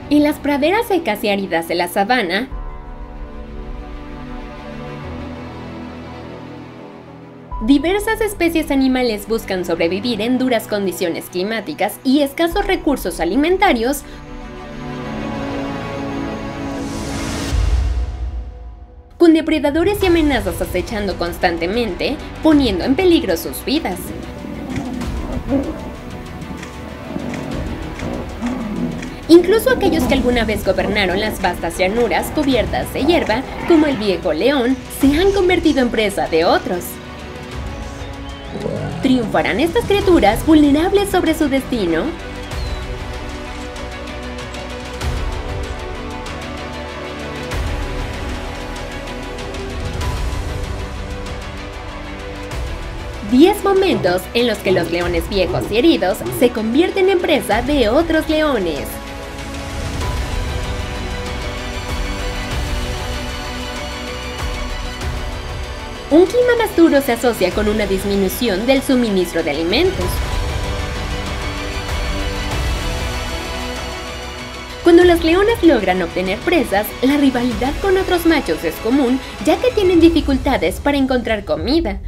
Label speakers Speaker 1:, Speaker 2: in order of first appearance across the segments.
Speaker 1: En las praderas secas y áridas de la sabana, diversas especies animales buscan sobrevivir en duras condiciones climáticas y escasos recursos alimentarios, con depredadores y amenazas acechando constantemente, poniendo en peligro sus vidas. Incluso aquellos que alguna vez gobernaron las vastas llanuras cubiertas de hierba, como el viejo león, se han convertido en presa de otros. ¿Triunfarán estas criaturas vulnerables sobre su destino? Diez momentos en los que los leones viejos y heridos se convierten en presa de otros leones. Un clima más duro se asocia con una disminución del suministro de alimentos. Cuando las leonas logran obtener presas, la rivalidad con otros machos es común, ya que tienen dificultades para encontrar comida.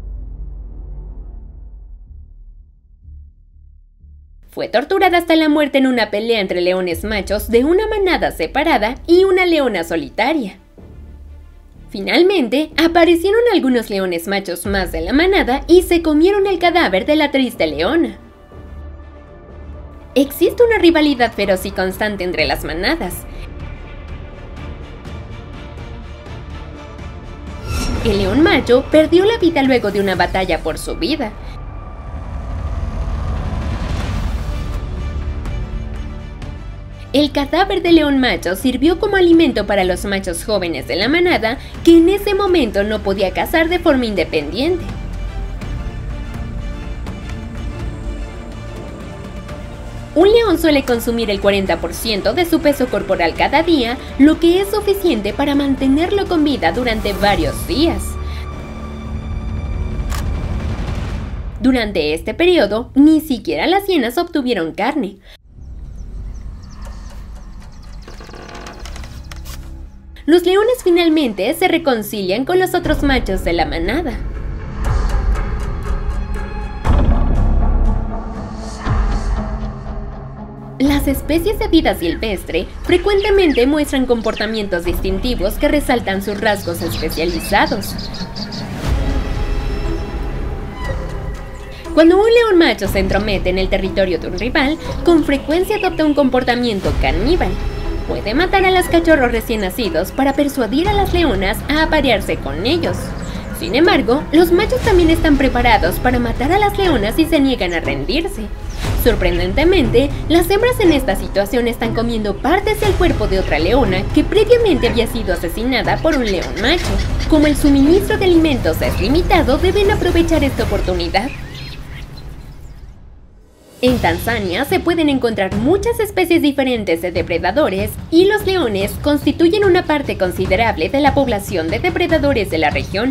Speaker 1: Fue torturada hasta la muerte en una pelea entre leones machos de una manada separada y una leona solitaria. Finalmente, aparecieron algunos leones machos más de la manada y se comieron el cadáver de la triste leona. Existe una rivalidad feroz y constante entre las manadas. El león macho perdió la vida luego de una batalla por su vida. El cadáver del león macho sirvió como alimento para los machos jóvenes de la manada, que en ese momento no podía cazar de forma independiente. Un león suele consumir el 40% de su peso corporal cada día, lo que es suficiente para mantenerlo con vida durante varios días. Durante este periodo, ni siquiera las hienas obtuvieron carne. Los leones finalmente se reconcilian con los otros machos de la manada. Las especies de vida silvestre frecuentemente muestran comportamientos distintivos que resaltan sus rasgos especializados. Cuando un león macho se entromete en el territorio de un rival, con frecuencia adopta un comportamiento caníbal. Puede matar a los cachorros recién nacidos para persuadir a las leonas a aparearse con ellos. Sin embargo, los machos también están preparados para matar a las leonas si se niegan a rendirse. Sorprendentemente, las hembras en esta situación están comiendo partes del cuerpo de otra leona que previamente había sido asesinada por un león macho. Como el suministro de alimentos es limitado, deben aprovechar esta oportunidad. En Tanzania se pueden encontrar muchas especies diferentes de depredadores y los leones constituyen una parte considerable de la población de depredadores de la región.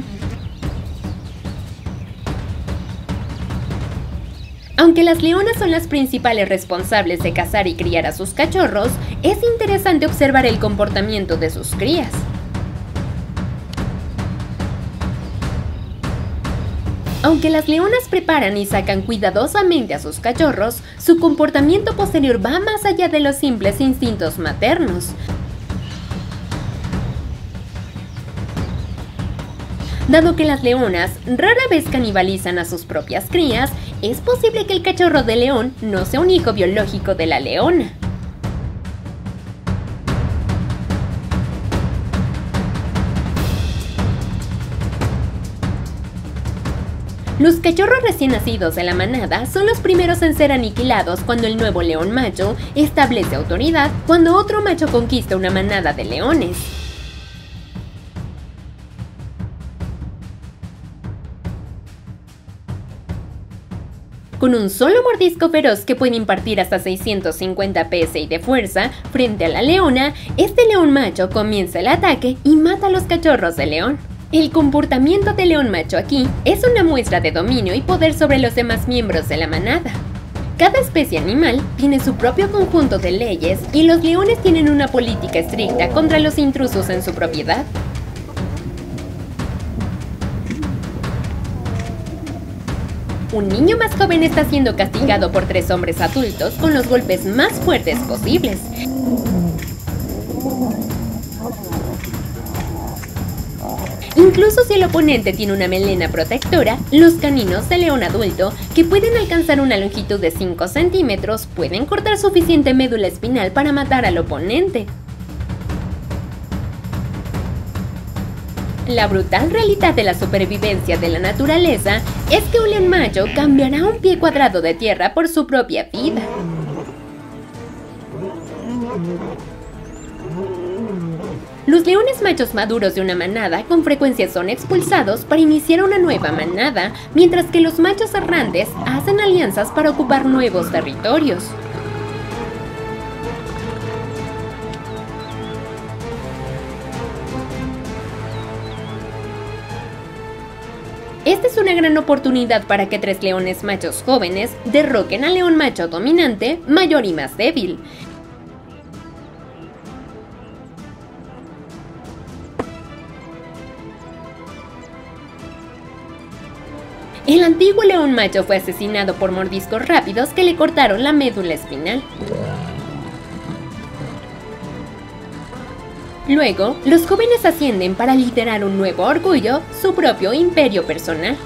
Speaker 1: Aunque las leonas son las principales responsables de cazar y criar a sus cachorros, es interesante observar el comportamiento de sus crías. Aunque las leonas preparan y sacan cuidadosamente a sus cachorros, su comportamiento posterior va más allá de los simples instintos maternos. Dado que las leonas rara vez canibalizan a sus propias crías, es posible que el cachorro de león no sea un hijo biológico de la leona. Los cachorros recién nacidos de la manada son los primeros en ser aniquilados cuando el nuevo león macho establece autoridad cuando otro macho conquista una manada de leones. Con un solo mordisco feroz que puede impartir hasta 650 psi de fuerza frente a la leona, este león macho comienza el ataque y mata a los cachorros de león. El comportamiento del león macho aquí es una muestra de dominio y poder sobre los demás miembros de la manada. Cada especie animal tiene su propio conjunto de leyes y los leones tienen una política estricta contra los intrusos en su propiedad. Un niño más joven está siendo castigado por 3 hombres adultos con los golpes más fuertes posibles. Incluso si el oponente tiene una melena protectora, los caninos de león adulto, que pueden alcanzar una longitud de 5 centímetros, pueden cortar suficiente médula espinal para matar al oponente. La brutal realidad de la supervivencia de la naturaleza es que un león macho cambiará un pie cuadrado de tierra por su propia vida. Los leones machos maduros de una manada con frecuencia son expulsados para iniciar una nueva manada, mientras que los machos errantes hacen alianzas para ocupar nuevos territorios. Esta es una gran oportunidad para que 3 leones machos jóvenes derroquen al león macho dominante, mayor y más débil. El antiguo león macho fue asesinado por mordiscos rápidos que le cortaron la médula espinal. Luego, los jóvenes ascienden para liderar un nuevo orgullo, su propio imperio personal.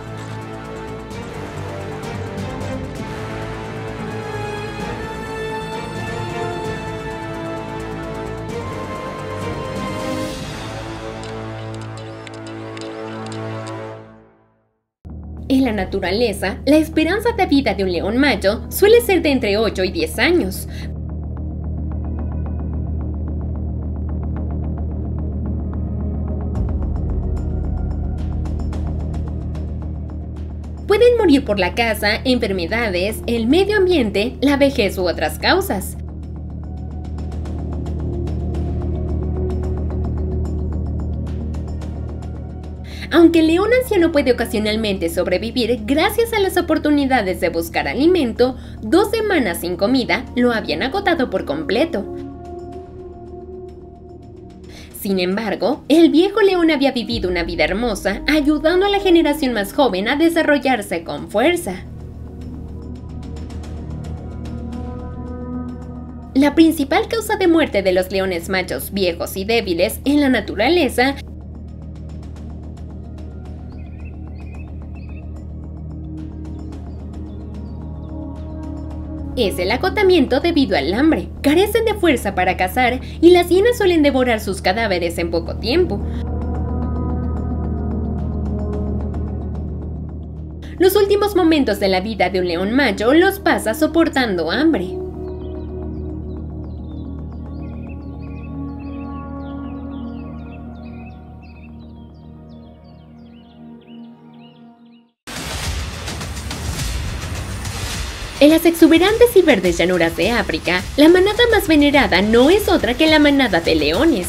Speaker 1: En la naturaleza, la esperanza de vida de un león macho suele ser de entre 8 y 10 años. Pueden morir por la caza, enfermedades, el medio ambiente, la vejez u otras causas. Aunque el león anciano puede ocasionalmente sobrevivir gracias a las oportunidades de buscar alimento, 2 semanas sin comida lo habían agotado por completo. Sin embargo, el viejo león había vivido una vida hermosa, ayudando a la generación más joven a desarrollarse con fuerza. La principal causa de muerte de los leones machos viejos y débiles en la naturaleza es el agotamiento debido al hambre. Carecen de fuerza para cazar y las hienas suelen devorar sus cadáveres en poco tiempo. Los últimos momentos de la vida de un león macho los pasa soportando hambre. En las exuberantes y verdes llanuras de África, la manada más venerada no es otra que la manada de leones.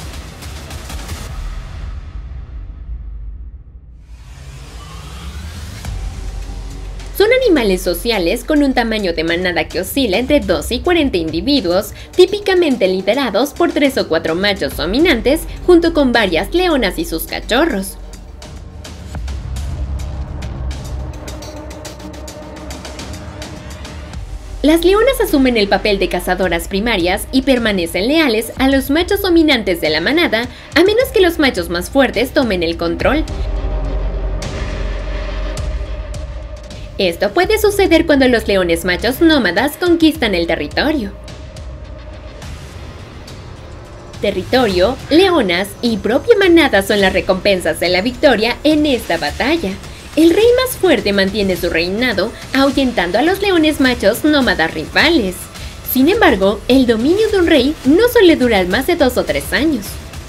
Speaker 1: Son animales sociales con un tamaño de manada que oscila entre 12 y 40 individuos, típicamente liderados por 3 o 4 machos dominantes junto con varias leonas y sus cachorros. Las leonas asumen el papel de cazadoras primarias y permanecen leales a los machos dominantes de la manada, a menos que los machos más fuertes tomen el control. Esto puede suceder cuando los leones machos nómadas conquistan el territorio. Territorio, leonas y propia manada son las recompensas de la victoria en esta batalla. El rey más fuerte mantiene su reinado, ahuyentando a los leones machos nómadas rivales. Sin embargo, el dominio de un rey no suele durar más de 2 o 3 años.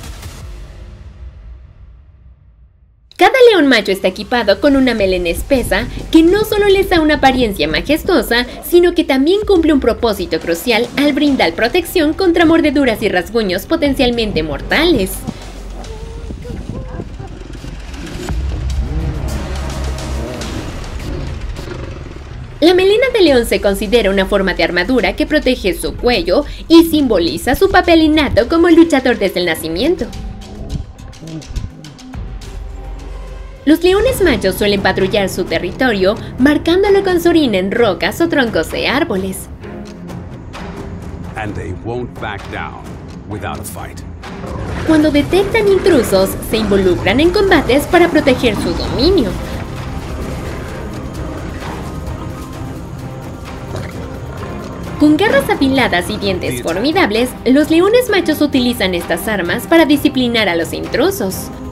Speaker 1: Cada león macho está equipado con una melena espesa que no solo les da una apariencia majestuosa, sino que también cumple un propósito crucial al brindar protección contra mordeduras y rasguños potencialmente mortales. La melena de león se considera una forma de armadura que protege su cuello y simboliza su papel innato como luchador desde el nacimiento. Los leones machos suelen patrullar su territorio, marcándolo con su orina en rocas o troncos de árboles.
Speaker 2: And they won't back down without a fight.
Speaker 1: Cuando detectan intrusos, se involucran en combates para proteger su dominio. Con garras afiladas y dientes formidables, los leones machos utilizan estas armas para disciplinar a los intrusos.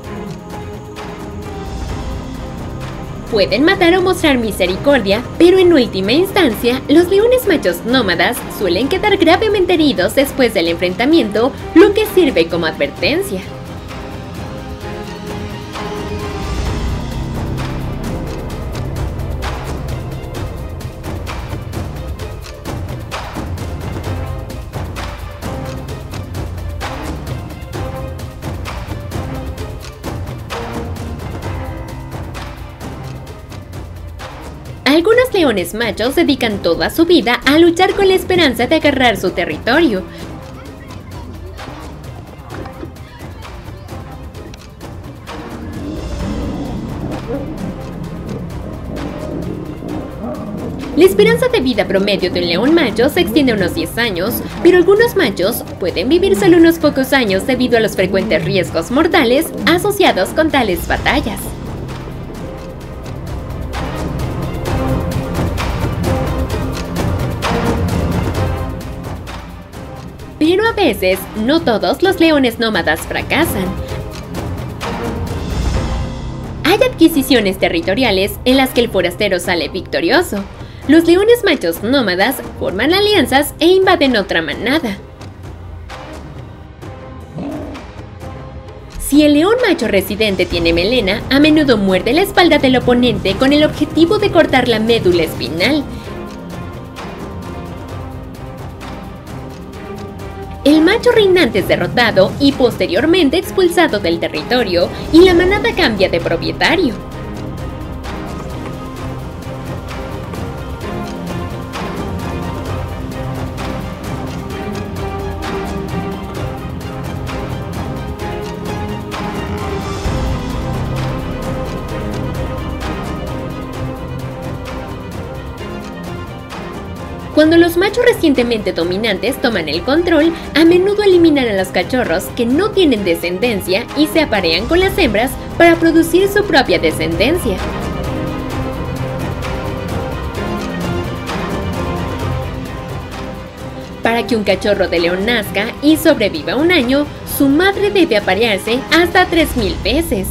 Speaker 1: Pueden matar o mostrar misericordia, pero en última instancia, los leones machos nómadas suelen quedar gravemente heridos después del enfrentamiento, lo que sirve como advertencia. Algunos leones machos dedican toda su vida a luchar con la esperanza de agarrar su territorio. La esperanza de vida promedio de un león macho se extiende a unos 10 años, pero algunos machos pueden vivir solo unos pocos años debido a los frecuentes riesgos mortales asociados con tales batallas. Pero a veces, no todos los leones nómadas fracasan. Hay adquisiciones territoriales en las que el forastero sale victorioso. Los leones machos nómadas forman alianzas e invaden otra manada. Si el león macho residente tiene melena, a menudo muerde la espalda del oponente con el objetivo de cortar la médula espinal. El macho reinante es derrotado y posteriormente expulsado del territorio, y la manada cambia de propietario. Cuando los machos recientemente dominantes toman el control, a menudo eliminan a los cachorros que no tienen descendencia y se aparean con las hembras para producir su propia descendencia. Para que un cachorro de león nazca y sobreviva un año, su madre debe aparearse hasta 3000 veces.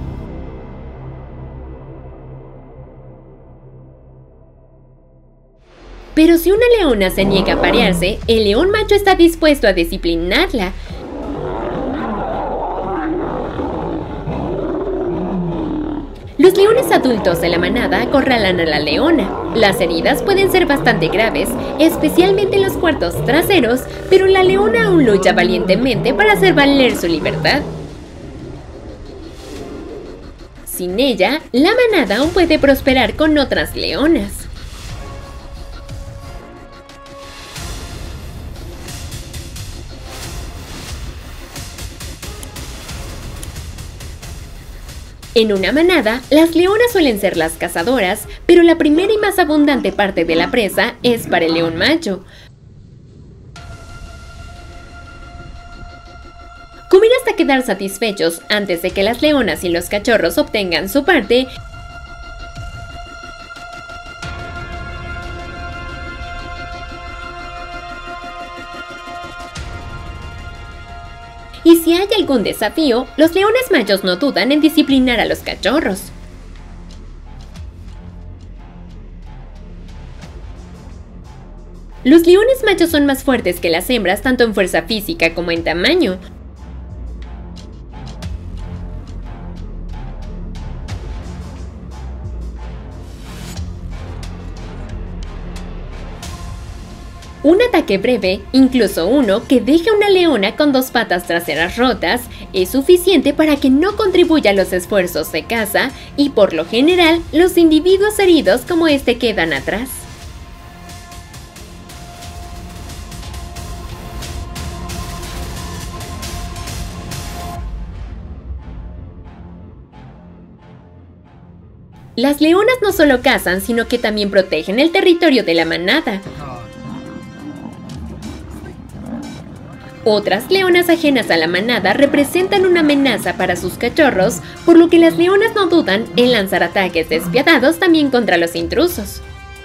Speaker 1: Pero si una leona se niega a aparearse, el león macho está dispuesto a disciplinarla. Los leones adultos de la manada acorralan a la leona. Las heridas pueden ser bastante graves, especialmente en los cuartos traseros, pero la leona aún lucha valientemente para hacer valer su libertad. Sin ella, la manada aún puede prosperar con otras leonas. En una manada, las leonas suelen ser las cazadoras, pero la primera y más abundante parte de la presa es para el león macho. Comer hasta quedar satisfechos antes de que las leonas y los cachorros obtengan su parte y si hay algún desafío, los leones machos no dudan en disciplinar a los cachorros. Los leones machos son más fuertes que las hembras tanto en fuerza física como en tamaño. Un ataque breve, incluso uno que deje a una leona con 2 patas traseras rotas, es suficiente para que no contribuya a los esfuerzos de caza y por lo general los individuos heridos como este quedan atrás. Las leonas no solo cazan, sino que también protegen el territorio de la manada. Otras leonas ajenas a la manada representan una amenaza para sus cachorros, por lo que las leonas no dudan en lanzar ataques despiadados también contra los intrusos.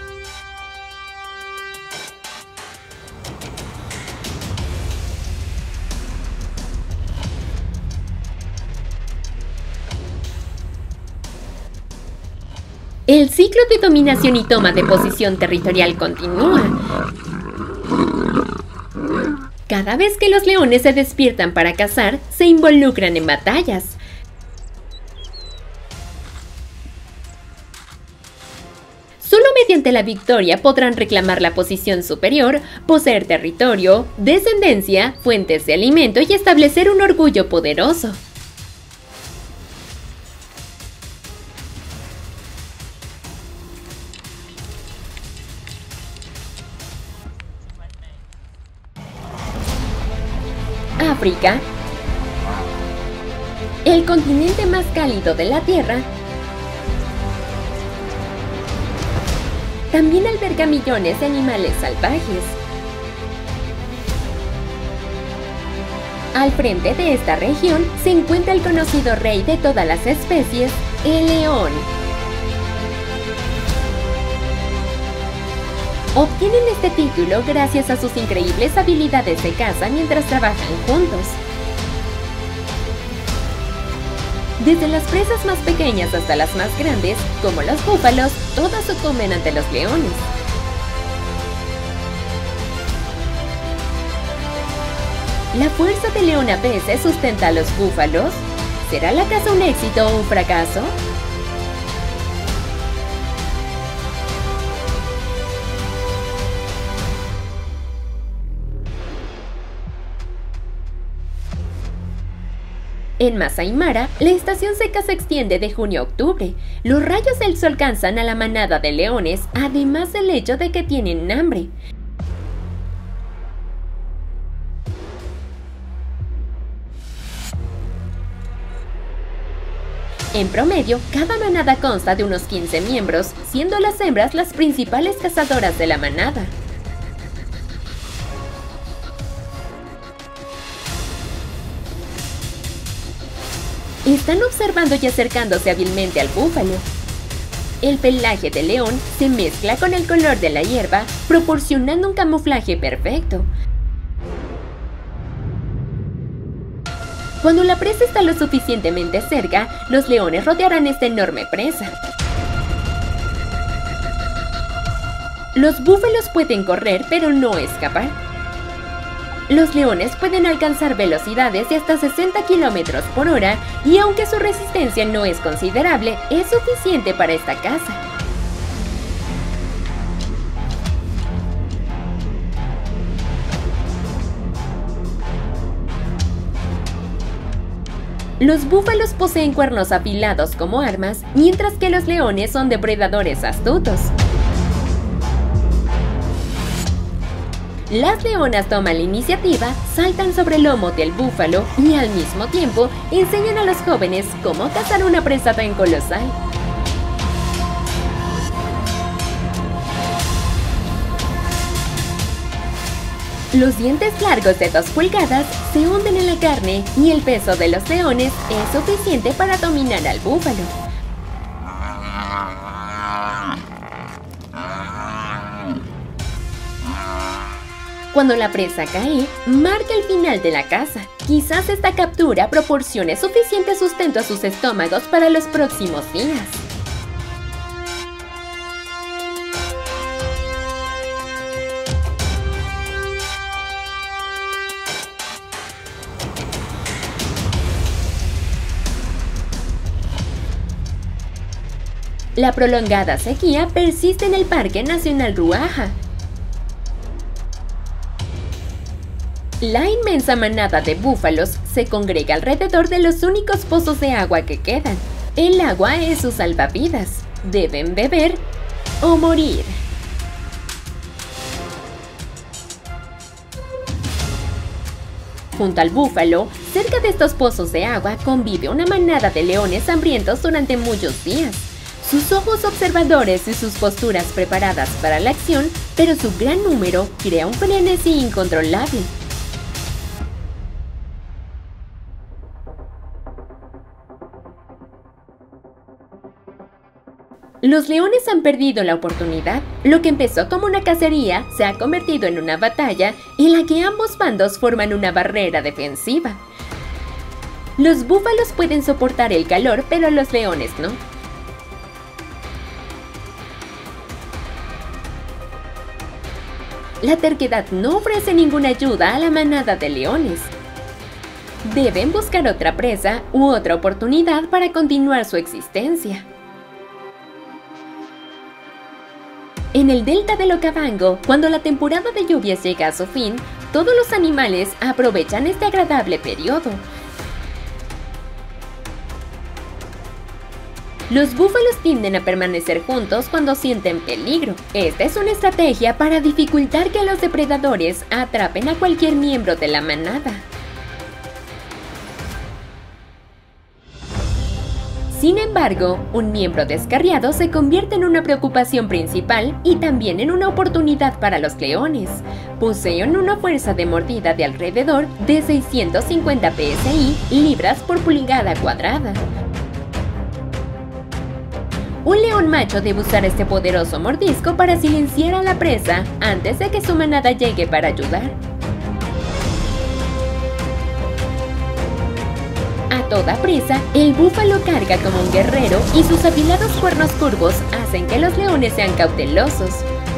Speaker 1: El ciclo de dominación y toma de posición territorial continúa. Cada vez que los leones se despiertan para cazar, se involucran en batallas. Solo mediante la victoria podrán reclamar la posición superior, poseer territorio, descendencia, fuentes de alimento y establecer un orgullo poderoso. África, el continente más cálido de la Tierra, también alberga millones de animales salvajes. Al frente de esta región se encuentra el conocido rey de todas las especies, el león. Obtienen este título gracias a sus increíbles habilidades de caza mientras trabajan juntos. Desde las presas más pequeñas hasta las más grandes, como los búfalos, todas sucumben ante los leones. ¿La fuerza de león a veces sustenta a los búfalos? ¿Será la caza un éxito o un fracaso? En Masai Mara, la estación seca se extiende de junio a octubre. Los rayos del sol cansan a la manada de leones, además del hecho de que tienen hambre. En promedio, cada manada consta de unos 15 miembros, siendo las hembras las principales cazadoras de la manada. Están observando y acercándose hábilmente al búfalo. El pelaje del león se mezcla con el color de la hierba, proporcionando un camuflaje perfecto. Cuando la presa está lo suficientemente cerca, los leones rodearán esta enorme presa. Los búfalos pueden correr, pero no escapar. Los leones pueden alcanzar velocidades de hasta 60 km por hora y aunque su resistencia no es considerable, es suficiente para esta caza. Los búfalos poseen cuernos afilados como armas, mientras que los leones son depredadores astutos. Las leonas toman la iniciativa, saltan sobre el lomo del búfalo y al mismo tiempo enseñan a los jóvenes cómo cazar una presa tan colosal. Los dientes largos de 2 pulgadas se hunden en la carne y el peso de los leones es suficiente para dominar al búfalo. Cuando la presa cae, marca el final de la caza. Quizás esta captura proporcione suficiente sustento a sus estómagos para los próximos días. La prolongada sequía persiste en el Parque Nacional Ruaha. La inmensa manada de búfalos se congrega alrededor de los únicos pozos de agua que quedan. El agua es su salvavidas. Deben beber o morir. Junto al búfalo, cerca de estos pozos de agua, convive una manada de leones hambrientos durante muchos días. sus ojos observadores y sus posturas preparadas para la acción, pero su gran número crea un frenesí incontrolable. Los leones han perdido la oportunidad. Lo que empezó como una cacería se ha convertido en una batalla en la que ambos bandos forman una barrera defensiva. Los búfalos pueden soportar el calor, pero los leones no. La terquedad no ofrece ninguna ayuda a la manada de leones. Deben buscar otra presa u otra oportunidad para continuar su existencia. En el delta del Okavango, cuando la temporada de lluvias llega a su fin, todos los animales aprovechan este agradable periodo. Los búfalos tienden a permanecer juntos cuando sienten peligro. Esta es una estrategia para dificultar que los depredadores atrapen a cualquier miembro de la manada. Sin embargo, un miembro descarriado se convierte en una preocupación principal y también en una oportunidad para los leones. Poseen una fuerza de mordida de alrededor de 650 psi, libras por pulgada cuadrada. Un león macho debe usar este poderoso mordisco para silenciar a la presa antes de que su manada llegue para ayudar. A toda prisa, el búfalo carga como un guerrero y sus afilados cuernos curvos hacen que los leones sean cautelosos.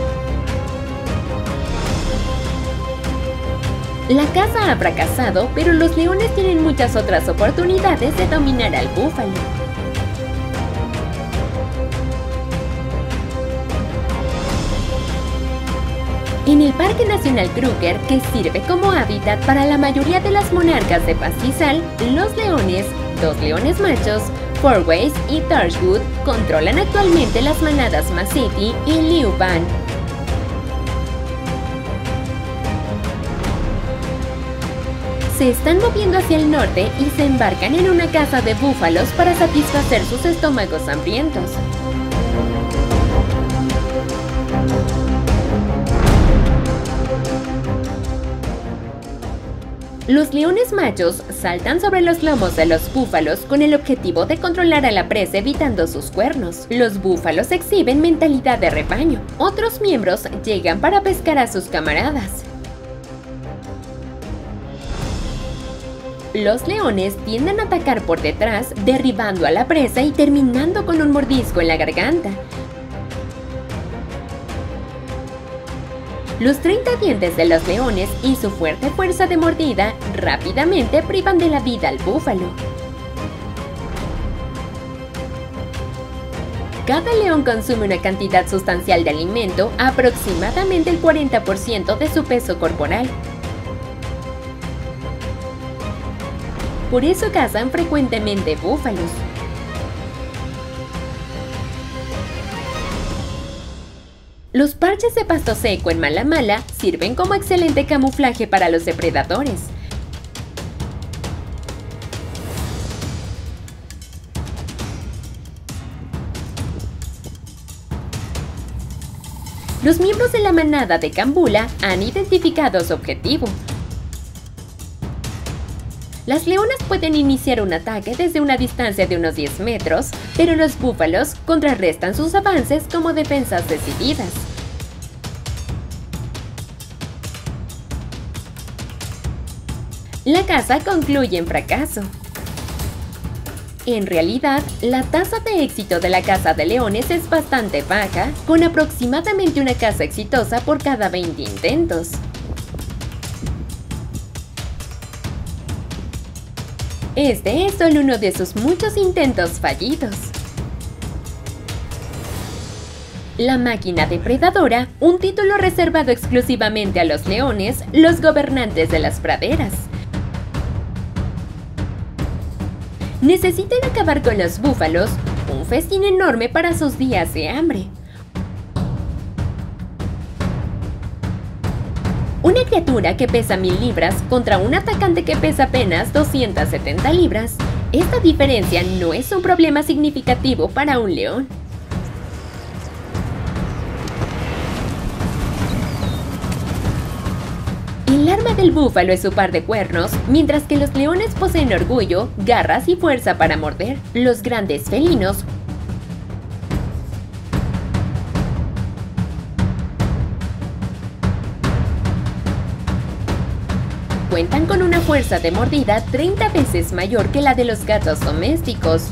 Speaker 1: La caza ha fracasado, pero los leones tienen muchas otras oportunidades de dominar al búfalo. En el Parque Nacional Kruger, que sirve como hábitat para la mayoría de las monarcas de pastizal, los leones, dos leones machos, Fourways y Torchwood, controlan actualmente las manadas Massiti y Liuban. Se están moviendo hacia el norte y se embarcan en una caza de búfalos para satisfacer sus estómagos hambrientos. Los leones machos saltan sobre los lomos de los búfalos con el objetivo de controlar a la presa evitando sus cuernos. Los búfalos exhiben mentalidad de rebaño. Otros miembros llegan para pescar a sus camaradas. Los leones tienden a atacar por detrás, derribando a la presa y terminando con un mordisco en la garganta. Los 30 dientes de los leones y su fuerte fuerza de mordida rápidamente privan de la vida al búfalo. Cada león consume una cantidad sustancial de alimento, aproximadamente el 40% de su peso corporal. Por eso cazan frecuentemente búfalos. Los parches de pasto seco en Mala Mala sirven como excelente camuflaje para los depredadores. Los miembros de la manada de Kambula han identificado su objetivo. Las leonas pueden iniciar un ataque desde una distancia de unos 10 metros, pero los búfalos contrarrestan sus avances como defensas decididas. La caza concluye en fracaso. En realidad, la tasa de éxito de la caza de leones es bastante baja, con aproximadamente una caza exitosa por cada 20 intentos. Este es solo uno de sus muchos intentos fallidos. La máquina depredadora, un título reservado exclusivamente a los leones, los gobernantes de las praderas. Necesitan acabar con los búfalos, un festín enorme para sus días de hambre. Una criatura que pesa 1000 libras contra un atacante que pesa apenas 270 libras. Esta diferencia no es un problema significativo para un león. El arma del búfalo es su par de cuernos, mientras que los leones poseen orgullo, garras y fuerza para morder. Los grandes felinos cuentan con una fuerza de mordida 30 veces mayor que la de los gatos domésticos.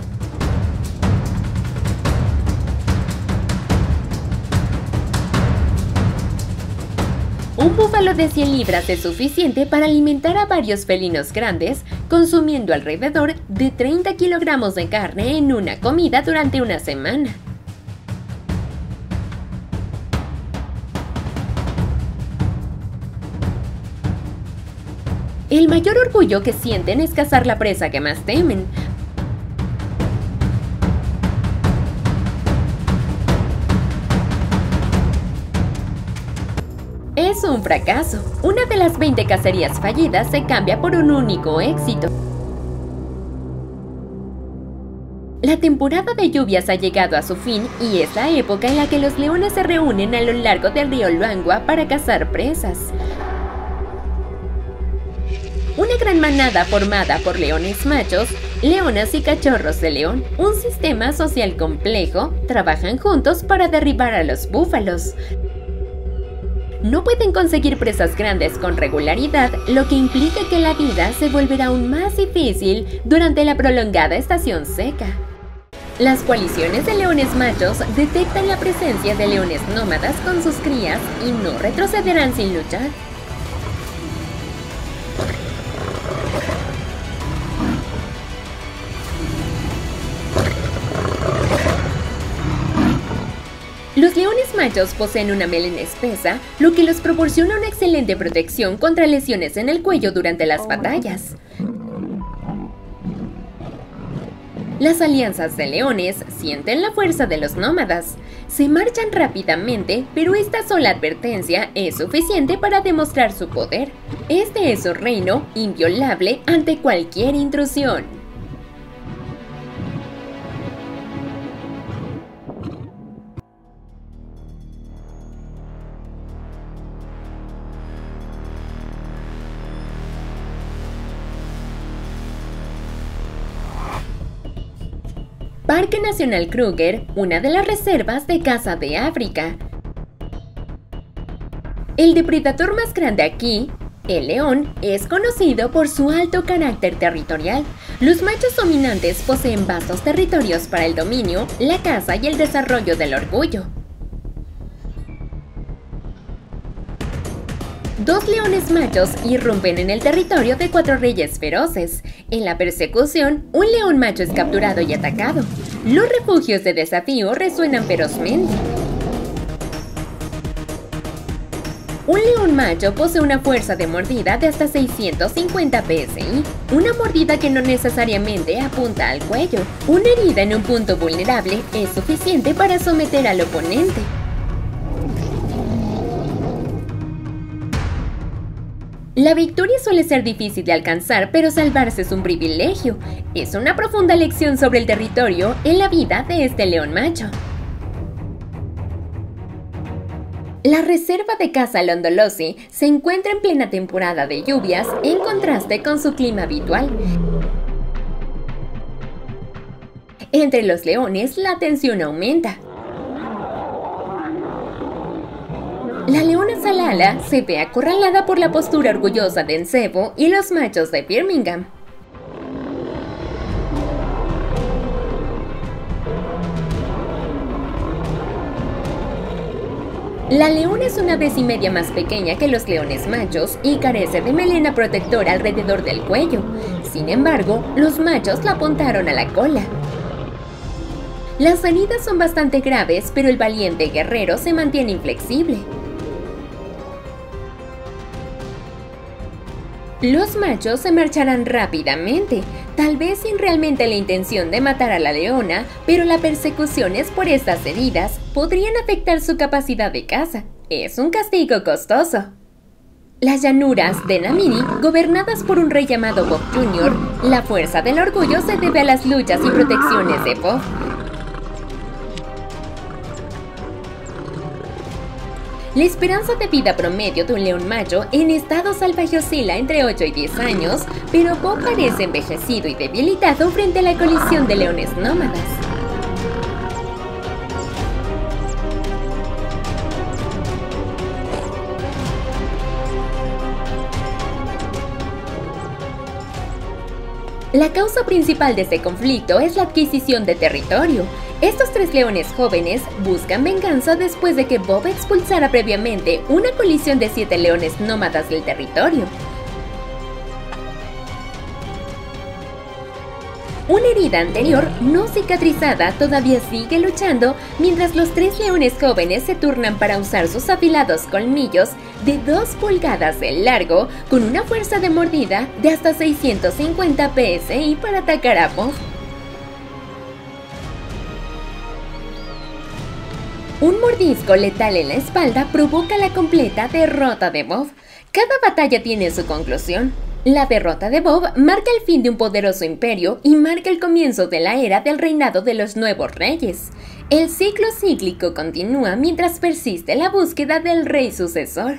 Speaker 1: Un búfalo de 100 libras es suficiente para alimentar a varios felinos grandes, consumiendo alrededor de 30 kilogramos de carne en una comida durante una semana. El mayor orgullo que sienten es cazar la presa que más temen. Es un fracaso. Una de las 20 cacerías fallidas se cambia por un único éxito. La temporada de lluvias ha llegado a su fin y es la época en la que los leones se reúnen a lo largo del río Luangwa para cazar presas. Una gran manada formada por leones machos, leonas y cachorros de león, un sistema social complejo, trabajan juntos para derribar a los búfalos. No pueden conseguir presas grandes con regularidad, lo que implica que la vida se volverá aún más difícil durante la prolongada estación seca. Las coaliciones de leones machos detectan la presencia de leones nómadas con sus crías y no retrocederán sin luchar. Los leones machos poseen una melena espesa, lo que les proporciona una excelente protección contra lesiones en el cuello durante las batallas. Las alianzas de leones sienten la fuerza de los nómadas. Se marchan rápidamente, pero esta sola advertencia es suficiente para demostrar su poder. Este es su reino, inviolable ante cualquier intrusión. Parque Nacional Kruger, una de las reservas de caza de África. El depredador más grande aquí, el león, es conocido por su alto carácter territorial. Los machos dominantes poseen vastos territorios para el dominio, la caza y el desarrollo del orgullo. Dos leones machos irrumpen en el territorio de 4 reyes feroces. En la persecución, un león macho es capturado y atacado. Los refugios de desafío resuenan ferozmente. Un león macho posee una fuerza de mordida de hasta 650 psi, una mordida que no necesariamente apunta al cuello. Una herida en un punto vulnerable es suficiente para someter al oponente. La victoria suele ser difícil de alcanzar, pero salvarse es un privilegio. Es una profunda lección sobre el territorio en la vida de este león macho. La reserva de caza Londolozi se encuentra en plena temporada de lluvias, en contraste con su clima habitual. Entre los leones, la tensión aumenta. La leona Salala se ve acorralada por la postura orgullosa de Nsebo y los machos de Birmingham. La leona es una vez y media más pequeña que los leones machos y carece de melena protectora alrededor del cuello. Sin embargo, los machos la apuntaron a la cola. Las heridas son bastante graves, pero el valiente guerrero se mantiene inflexible. Los machos se marcharán rápidamente, tal vez sin realmente la intención de matar a la leona, pero la persecución por estas heridas podrían afectar su capacidad de caza. Es un castigo costoso. Las llanuras de Namiri, gobernadas por un rey llamado Bob Jr., la fuerza del orgullo se debe a las luchas y protecciones de Bob. La esperanza de vida promedio de un león macho en estado salvaje oscila entre 8 y 10 años, pero Bob parece envejecido y debilitado frente a la colisión de leones nómadas. La causa principal de este conflicto es la adquisición de territorio. Estos 3 leones jóvenes buscan venganza después de que Bob expulsara previamente una colisión de 7 leones nómadas del territorio. Una herida anterior no cicatrizada todavía sigue luchando mientras los 3 leones jóvenes se turnan para usar sus afilados colmillos de 2 pulgadas de largo con una fuerza de mordida de hasta 650 psi para atacar a Bob. Un mordisco letal en la espalda provoca la completa derrota de Bob. Cada batalla tiene su conclusión. La derrota de Bob marca el fin de un poderoso imperio y marca el comienzo de la era del reinado de los nuevos reyes. El ciclo cíclico continúa mientras persiste la búsqueda del rey sucesor.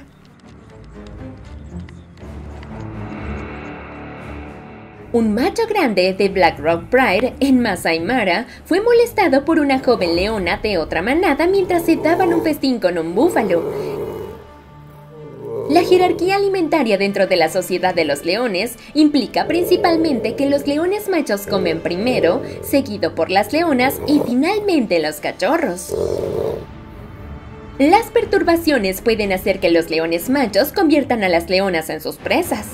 Speaker 1: Un macho grande de Black Rock Pride en Masai Mara fue molestado por una joven leona de otra manada mientras se daban un festín con un búfalo. La jerarquía alimentaria dentro de la sociedad de los leones implica principalmente que los leones machos comen primero, seguido por las leonas y finalmente los cachorros. Las perturbaciones pueden hacer que los leones machos conviertan a las leonas en sus presas.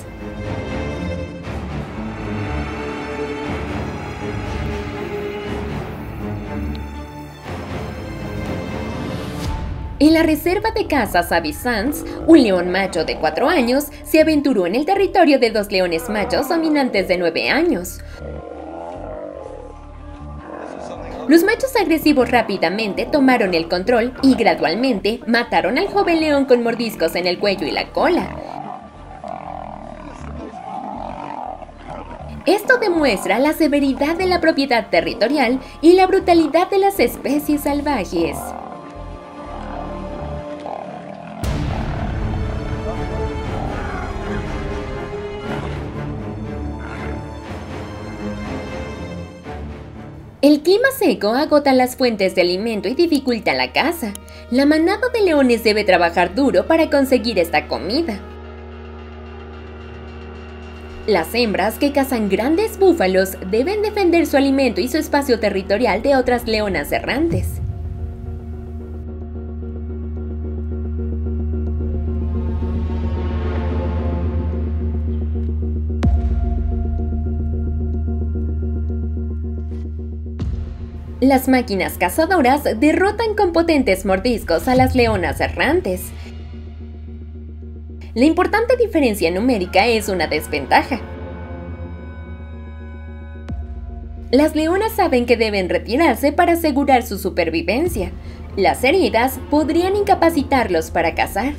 Speaker 1: En la reserva de caza Sabi Sands, un león macho de 4 años se aventuró en el territorio de 2 leones machos dominantes de 9 años. Los machos agresivos rápidamente tomaron el control y gradualmente mataron al joven león con mordiscos en el cuello y la cola. Esto demuestra la severidad de la propiedad territorial y la brutalidad de las especies salvajes. El clima seco agota las fuentes de alimento y dificulta la caza. La manada de leones debe trabajar duro para conseguir esta comida. Las hembras que cazan grandes búfalos deben defender su alimento y su espacio territorial de otras leonas errantes. Las máquinas cazadoras derrotan con potentes mordiscos a las leonas errantes. La importante diferencia numérica es una desventaja. Las leonas saben que deben retirarse para asegurar su supervivencia. Las heridas podrían incapacitarlos para cazar.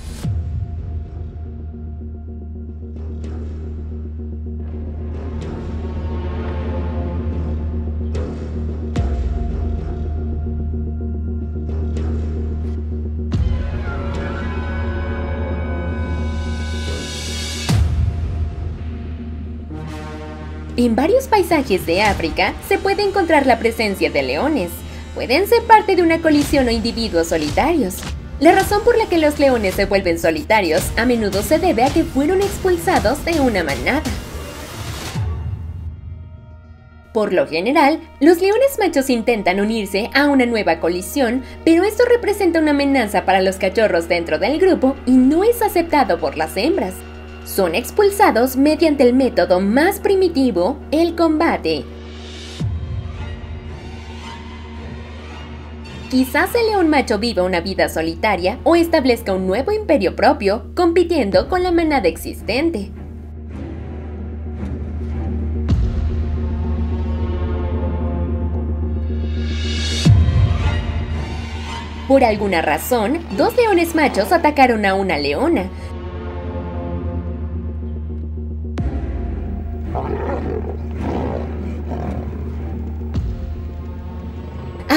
Speaker 1: En varios paisajes de África se puede encontrar la presencia de leones. Pueden ser parte de una colisión o individuos solitarios. La razón por la que los leones se vuelven solitarios a menudo se debe a que fueron expulsados de una manada. Por lo general, los leones machos intentan unirse a una nueva colisión, pero esto representa una amenaza para los cachorros dentro del grupo y no es aceptado por las hembras. Son expulsados mediante el método más primitivo, el combate. Quizás el león macho viva una vida solitaria o establezca un nuevo imperio propio, compitiendo con la manada existente. Por alguna razón, 2 leones machos atacaron a una leona.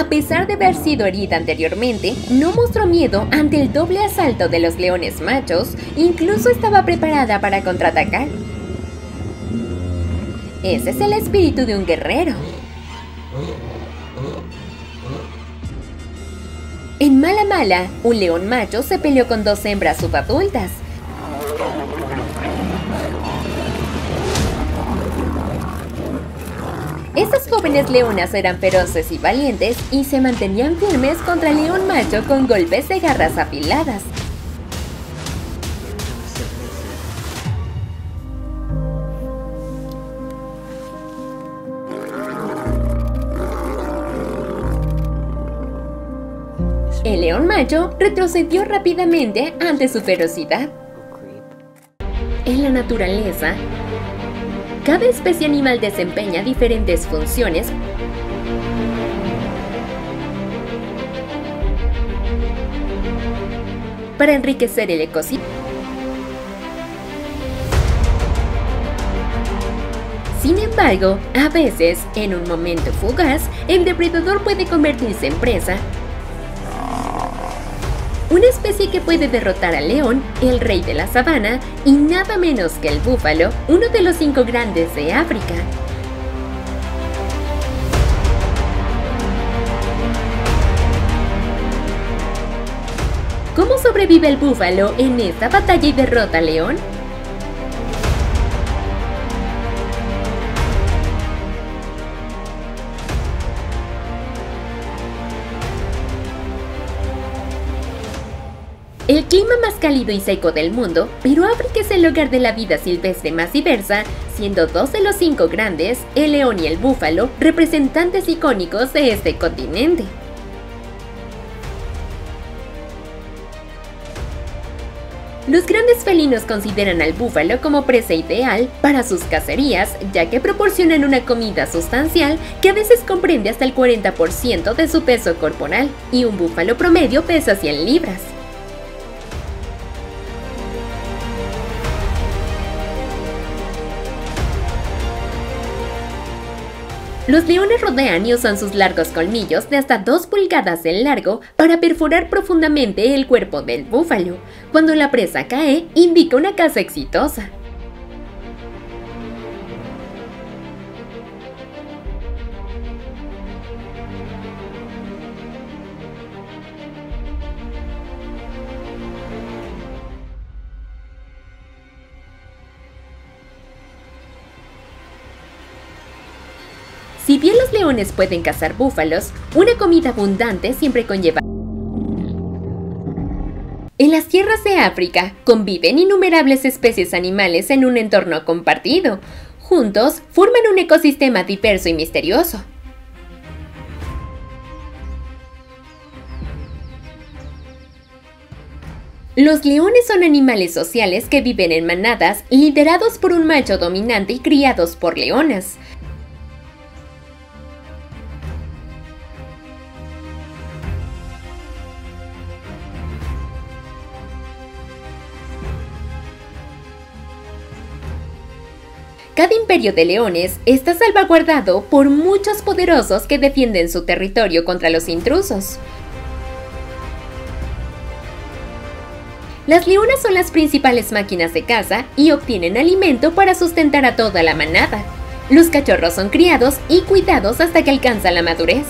Speaker 1: a pesar de haber sido herida anteriormente, no mostró miedo ante el doble asalto de los leones machos, incluso estaba preparada para contraatacar. Ese es el espíritu de un guerrero. En Mala Mala, un león macho se peleó con dos hembras subadultas. Estas jóvenes leonas eran feroces y valientes y se mantenían firmes contra el león macho con golpes de garras afiladas. El león macho retrocedió rápidamente ante su ferocidad. En la naturaleza, cada especie animal desempeña diferentes funciones para enriquecer el ecosistema. Sin embargo, a veces, en un momento fugaz, el depredador puede convertirse en presa. Una especie que puede derrotar al león, el rey de la sabana, y nada menos que el búfalo, uno de los 5 grandes de África. ¿Cómo sobrevive el búfalo en esta batalla y derrota al león? El clima más cálido y seco del mundo, pero África es el hogar de la vida silvestre más diversa, siendo 2 de los 5 grandes, el león y el búfalo, representantes icónicos de este continente. Los grandes felinos consideran al búfalo como presa ideal para sus cacerías, ya que proporcionan una comida sustancial que a veces comprende hasta el 40% de su peso corporal, y un búfalo promedio pesa 100 libras. Los leones rodean y usan sus largos colmillos de hasta 2 pulgadas de largo para perforar profundamente el cuerpo del búfalo. Cuando la presa cae, indica una caza exitosa. Si bien los leones pueden cazar búfalos, una comida abundante siempre conlleva. En las tierras de África conviven innumerables especies animales en un entorno compartido. Juntos forman un ecosistema diverso y misterioso. Los leones son animales sociales que viven en manadas, liderados por un macho dominante y criados por leonas. Cada imperio de leones está salvaguardado por muchos poderosos que defienden su territorio contra los intrusos. Las leonas son las principales máquinas de caza y obtienen alimento para sustentar a toda la manada. Los cachorros son criados y cuidados hasta que alcanzan la madurez.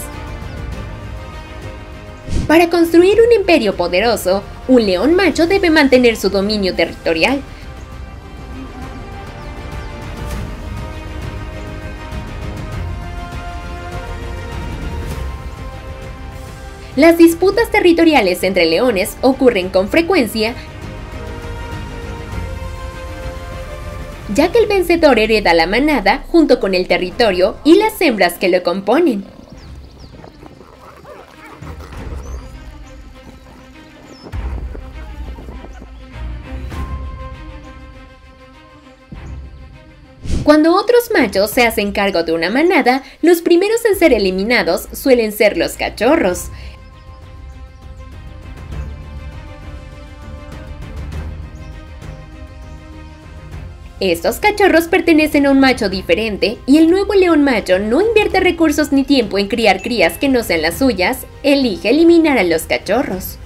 Speaker 1: Para construir un imperio poderoso, un león macho debe mantener su dominio territorial. Las disputas territoriales entre leones ocurren con frecuencia, ya que el vencedor hereda la manada junto con el territorio y las hembras que lo componen. Cuando otros machos se hacen cargo de una manada, los primeros en ser eliminados suelen ser los cachorros. Estos cachorros pertenecen a un macho diferente y el nuevo león macho no invierte recursos ni tiempo en criar crías que no sean las suyas, elige eliminar a los cachorros.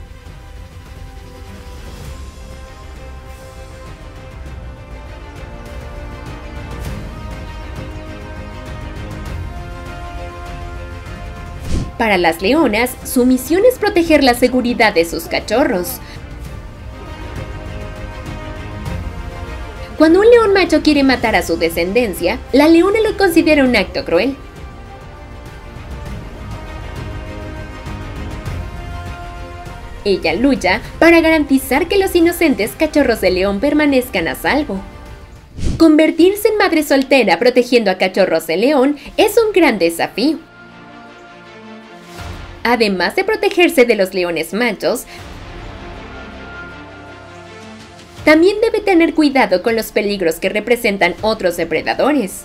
Speaker 1: Para las leonas, su misión es proteger la seguridad de sus cachorros. Cuando un león macho quiere matar a su descendencia, la leona lo considera un acto cruel. Ella lucha para garantizar que los inocentes cachorros de león permanezcan a salvo. Convertirse en madre soltera protegiendo a cachorros de león es un gran desafío. Además de protegerse de los leones machos, también debe tener cuidado con los peligros que representan otros depredadores.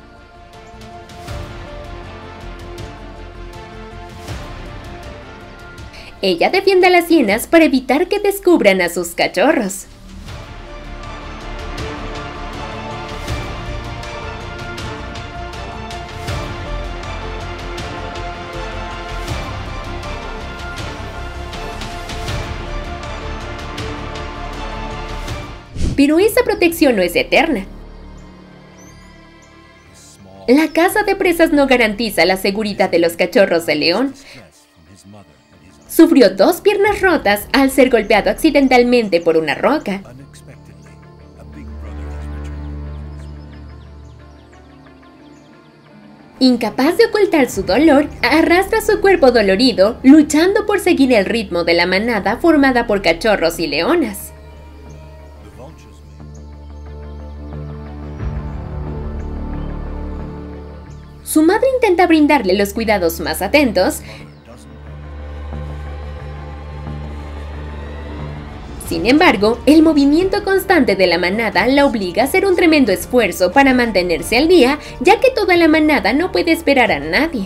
Speaker 1: Ella defiende a las hienas para evitar que descubran a sus cachorros. Pero esa protección no es eterna. La caza de presas no garantiza la seguridad de los cachorros de león. Sufrió 2 piernas rotas al ser golpeado accidentalmente por una roca. Incapaz de ocultar su dolor, arrastra su cuerpo dolorido, luchando por seguir el ritmo de la manada formada por cachorros y leonas. Su madre intenta brindarle los cuidados más atentos. Sin embargo, el movimiento constante de la manada la obliga a hacer un tremendo esfuerzo para mantenerse al día, ya que toda la manada no puede esperar a nadie.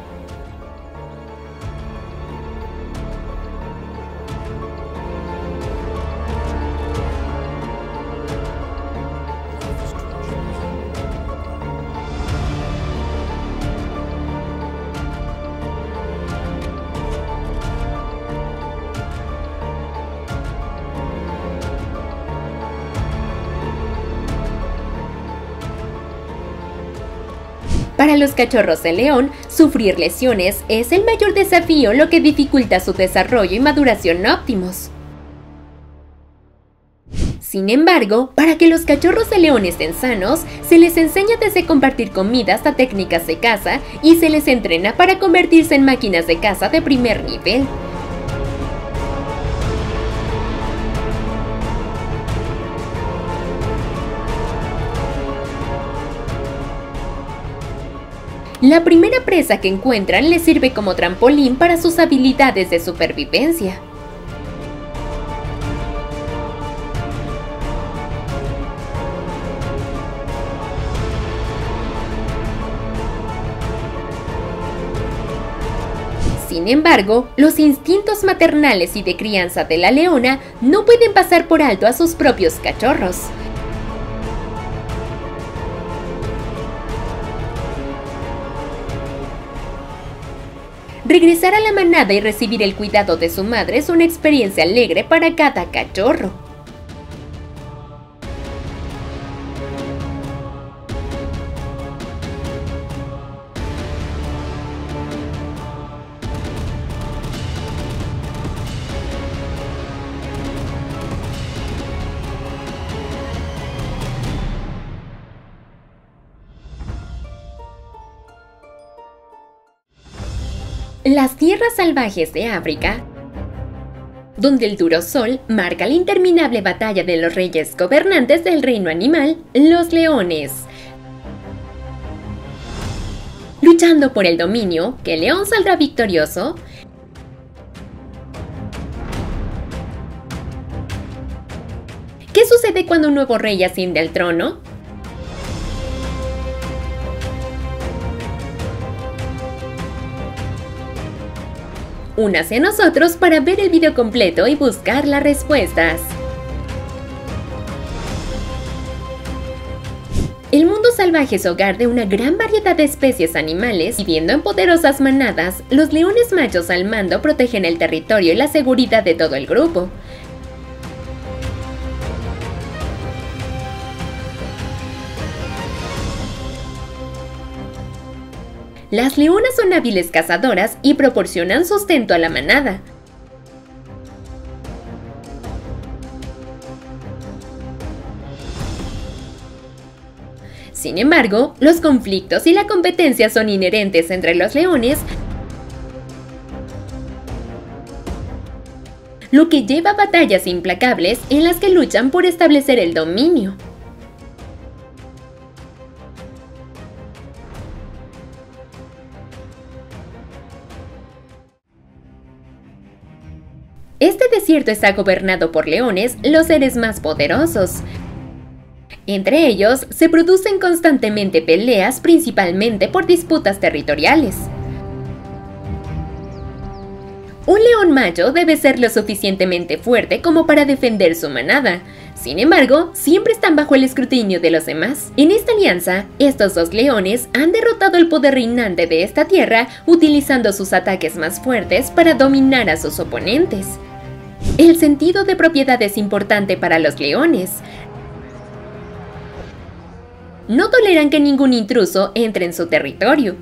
Speaker 1: Para los cachorros de león, sufrir lesiones es el mayor desafío, lo que dificulta su desarrollo y maduración óptimos. Sin embargo, para que los cachorros de león estén sanos, se les enseña desde compartir comida hasta técnicas de caza y se les entrena para convertirse en máquinas de caza de primer nivel. La primera presa que encuentran les sirve como trampolín para sus habilidades de supervivencia. Sin embargo, los instintos maternales y de crianza de la leona no pueden pasar por alto a sus propios cachorros. Regresar a la manada y recibir el cuidado de su madre es una experiencia alegre para cada cachorro. Las tierras salvajes de África, donde el duro sol marca la interminable batalla de los reyes gobernantes del reino animal, los leones. Luchando por el dominio, ¿qué león saldrá victorioso? ¿Qué sucede cuando un nuevo rey asciende al trono? Únase a nosotros para ver el video completo y buscar las respuestas. El mundo salvaje es hogar de una gran variedad de especies animales. Viviendo en poderosas manadas, los leones machos al mando protegen el territorio y la seguridad de todo el grupo. Las leonas son hábiles cazadoras y proporcionan sustento a la manada. Sin embargo, los conflictos y la competencia son inherentes entre los leones, lo que lleva a batallas implacables en las que luchan por establecer el dominio. Este desierto está gobernado por leones, los seres más poderosos. Entre ellos, se producen constantemente peleas, principalmente por disputas territoriales. Un león macho debe ser lo suficientemente fuerte como para defender su manada. Sin embargo, siempre están bajo el escrutinio de los demás. En esta alianza, estos dos leones han derrotado el poder reinante de esta tierra, utilizando sus ataques más fuertes para dominar a sus oponentes. El sentido de propiedad es importante para los leones. No toleran que ningún intruso entre en su territorio.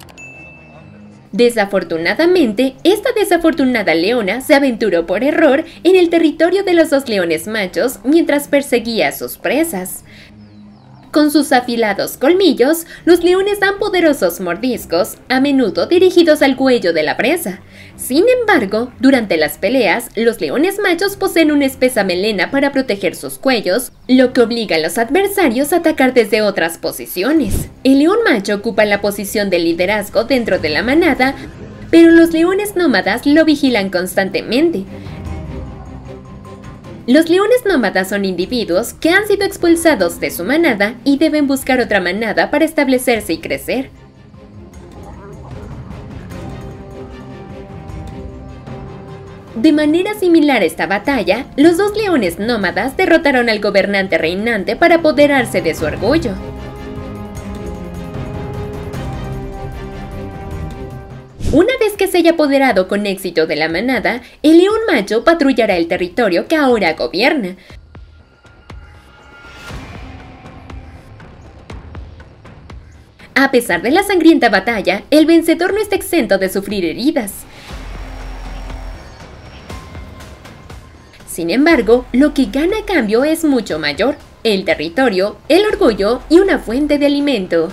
Speaker 1: Desafortunadamente, esta desafortunada leona se aventuró por error en el territorio de los dos leones machos mientras perseguía a sus presas. Con sus afilados colmillos, los leones dan poderosos mordiscos, a menudo dirigidos al cuello de la presa. Sin embargo, durante las peleas, los leones machos poseen una espesa melena para proteger sus cuellos, lo que obliga a los adversarios a atacar desde otras posiciones. El león macho ocupa la posición de liderazgo dentro de la manada, pero los leones nómadas lo vigilan constantemente. Los leones nómadas son individuos que han sido expulsados de su manada y deben buscar otra manada para establecerse y crecer. De manera similar a esta batalla, los dos leones nómadas derrotaron al gobernante reinante para apoderarse de su orgullo. Una vez que se haya apoderado con éxito de la manada, el león macho patrullará el territorio que ahora gobierna. A pesar de la sangrienta batalla, el vencedor no está exento de sufrir heridas. Sin embargo, lo que gana a cambio es mucho mayor: el territorio, el orgullo y una fuente de alimento.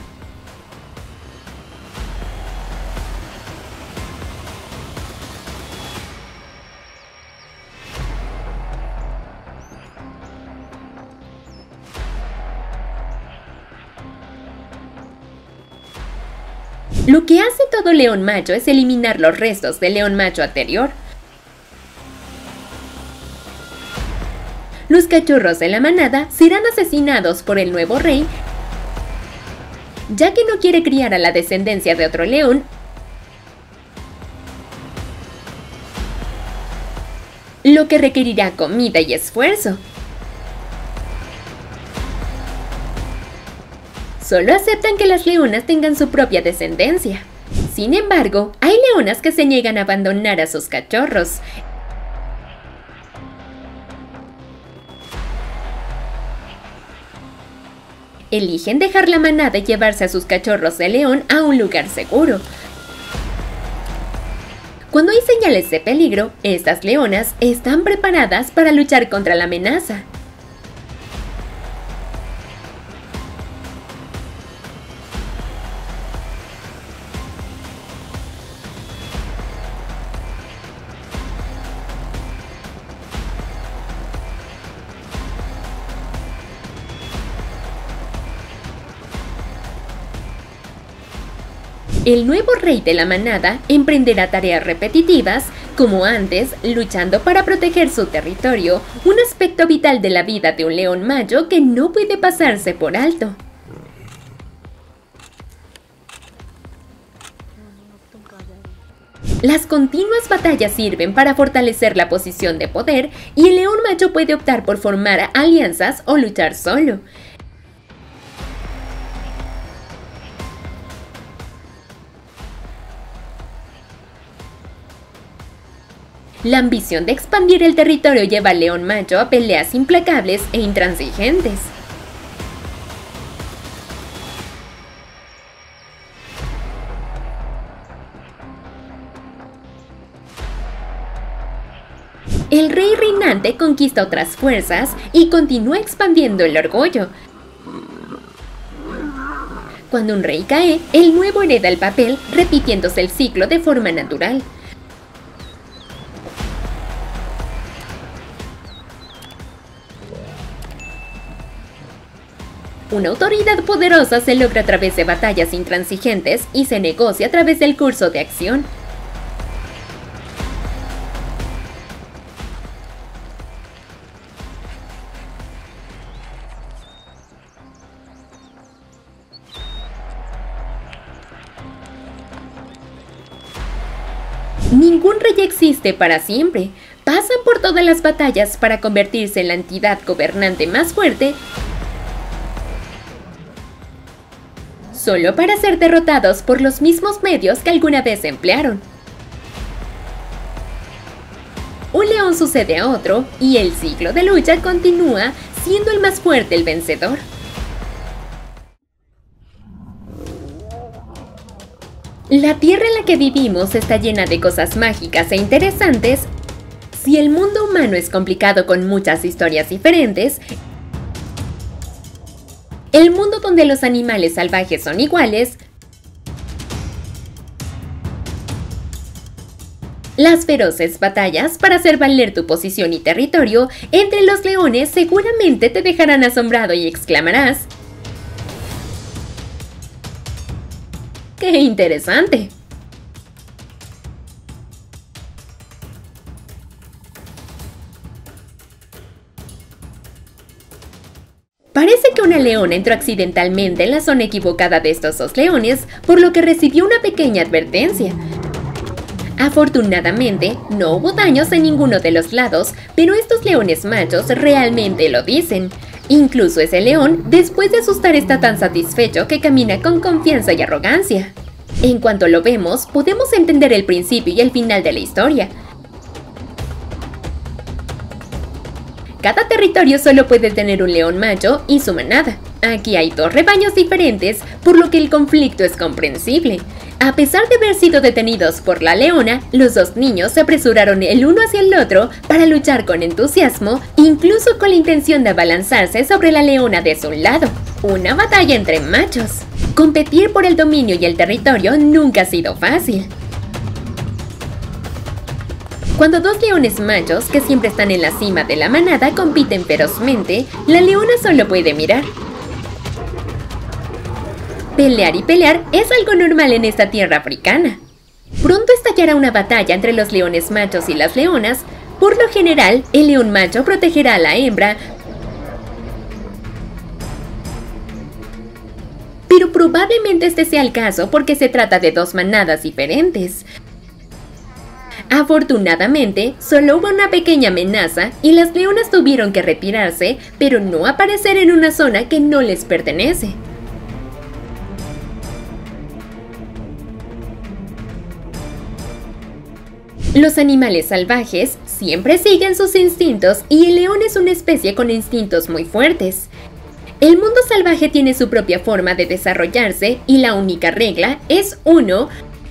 Speaker 1: Lo que hace todo león macho es eliminar los restos del león macho anterior. Los cachorros de la manada serán asesinados por el nuevo rey, ya que no quiere criar a la descendencia de otro león, lo que requerirá comida y esfuerzo. Solo aceptan que las leonas tengan su propia descendencia. Sin embargo, hay leonas que se niegan a abandonar a sus cachorros. Eligen dejar la manada y llevarse a sus cachorros de león a un lugar seguro. Cuando hay señales de peligro, estas leonas están preparadas para luchar contra la amenaza. El nuevo rey de la manada emprenderá tareas repetitivas, como antes, luchando para proteger su territorio, un aspecto vital de la vida de un león macho que no puede pasarse por alto. Las continuas batallas sirven para fortalecer la posición de poder, y el león macho puede optar por formar alianzas o luchar solo. La ambición de expandir el territorio lleva al león macho a peleas implacables e intransigentes. El rey reinante conquista otras fuerzas y continúa expandiendo el orgullo. Cuando un rey cae, el nuevo hereda el papel, repitiéndose el ciclo de forma natural. Una autoridad poderosa se logra a través de batallas intransigentes y se negocia a través del curso de acción. Ningún rey existe para siempre. Pasan por todas las batallas para convertirse en la entidad gobernante más fuerte, solo para ser derrotados por los mismos medios que alguna vez emplearon. Un león sucede a otro y el ciclo de lucha continúa, siendo el más fuerte el vencedor. La tierra en la que vivimos está llena de cosas mágicas e interesantes. Si el mundo humano es complicado con muchas historias diferentes, el mundo donde los animales salvajes son iguales, las feroces batallas para hacer valer tu posición y territorio entre los leones seguramente te dejarán asombrado y exclamarás: ¡qué interesante! Parece que una leona entró accidentalmente en la zona equivocada de estos dos leones, por lo que recibió una pequeña advertencia. Afortunadamente, no hubo daños en ninguno de los lados, pero estos leones machos realmente lo dicen. Incluso ese león, después de asustar, está tan satisfecho que camina con confianza y arrogancia. En cuanto lo vemos, podemos entender el principio y el final de la historia. Cada territorio solo puede tener un león macho y su manada. Aquí hay dos rebaños diferentes, por lo que el conflicto es comprensible. A pesar de haber sido detenidos por la leona, los dos niños se apresuraron el uno hacia el otro para luchar con entusiasmo, incluso con la intención de abalanzarse sobre la leona de su lado. Una batalla entre machos. Competir por el dominio y el territorio nunca ha sido fácil. Cuando dos leones machos, que siempre están en la cima de la manada, compiten ferozmente, la leona solo puede mirar. Pelear y pelear es algo normal en esta tierra africana. Pronto estallará una batalla entre los leones machos y las leonas. Por lo general, el león macho protegerá a la hembra, pero probablemente este sea el caso porque se trata de dos manadas diferentes. Afortunadamente, solo hubo una pequeña amenaza y las leonas tuvieron que retirarse, pero no aparecer en una zona que no les pertenece. Los animales salvajes siempre siguen sus instintos y el león es una especie con instintos muy fuertes. El mundo salvaje tiene su propia forma de desarrollarse y la única regla es 1.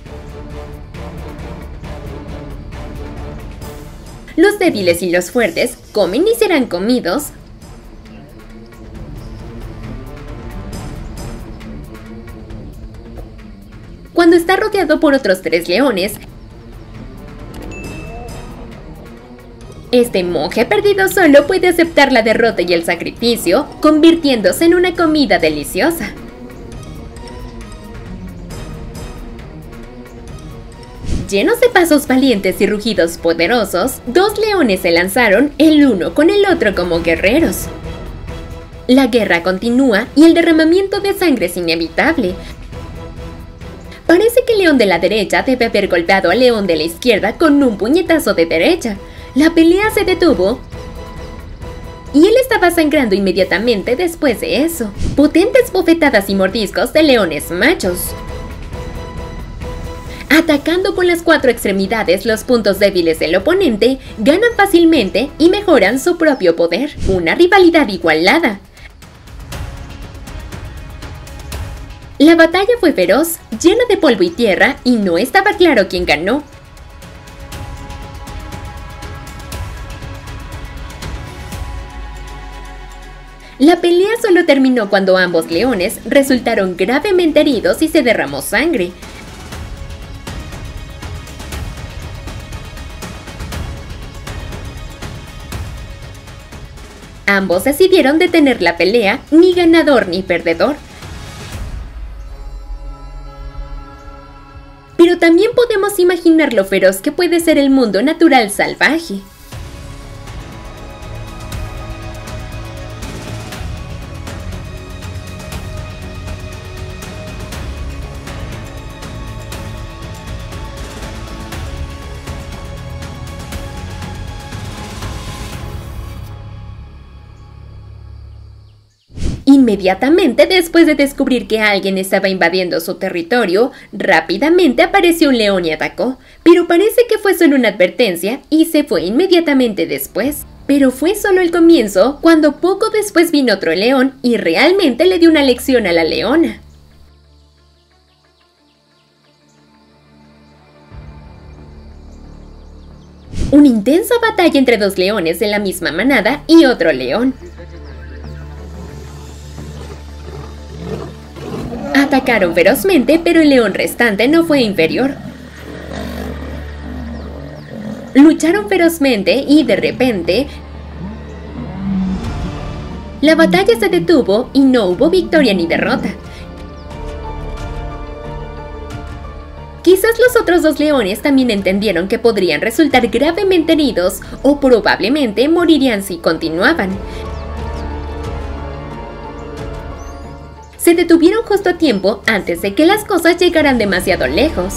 Speaker 1: Los débiles y los fuertes comen y serán comidos. Cuando está rodeado por otros 3 leones, este monje perdido solo puede aceptar la derrota y el sacrificio, convirtiéndose en una comida deliciosa. Llenos de pasos valientes y rugidos poderosos, 2 leones se lanzaron el uno con el otro como guerreros. La guerra continúa y el derramamiento de sangre es inevitable. Parece que el león de la derecha debe haber golpeado al león de la izquierda con un puñetazo de derecha. La pelea se detuvo y él estaba sangrando inmediatamente después de eso. Potentes bofetadas y mordiscos de leones machos. Atacando con las 4 extremidades los puntos débiles del oponente, ganan fácilmente y mejoran su propio poder. Una rivalidad igualada. La batalla fue feroz, llena de polvo y tierra, y no estaba claro quién ganó. La pelea solo terminó cuando ambos leones resultaron gravemente heridos y se derramó sangre. Ambos decidieron detener la pelea, ni ganador ni perdedor. Pero también podemos imaginar lo feroz que puede ser el mundo natural salvaje. Inmediatamente después de descubrir que alguien estaba invadiendo su territorio, rápidamente apareció un león y atacó, pero parece que fue solo una advertencia y se fue inmediatamente después. Pero fue solo el comienzo, cuando poco después vino otro león y realmente le dio una lección a la leona. Una intensa batalla entre 2 leones de la misma manada y otro león. Atacaron ferozmente, pero el león restante no fue inferior. Lucharon ferozmente y de repente la batalla se detuvo y no hubo victoria ni derrota. Quizás los otros 2 leones también entendieron que podrían resultar gravemente heridos o probablemente morirían si continuaban. Se detuvieron justo a tiempo antes de que las cosas llegaran demasiado lejos.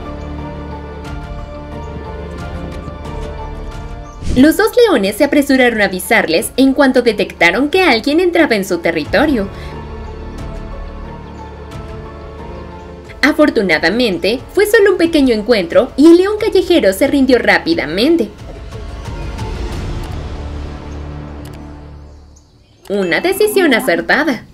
Speaker 1: Los 2 leones se apresuraron a avisarles en cuanto detectaron que alguien entraba en su territorio. Afortunadamente, fue solo un pequeño encuentro y el león callejero se rindió rápidamente. Una decisión acertada.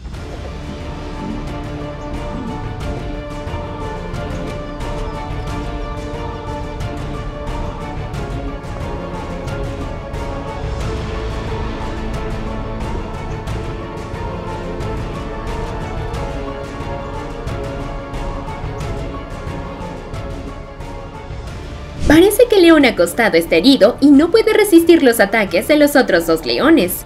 Speaker 1: Parece que el león acostado está herido y no puede resistir los ataques de los otros 2 leones.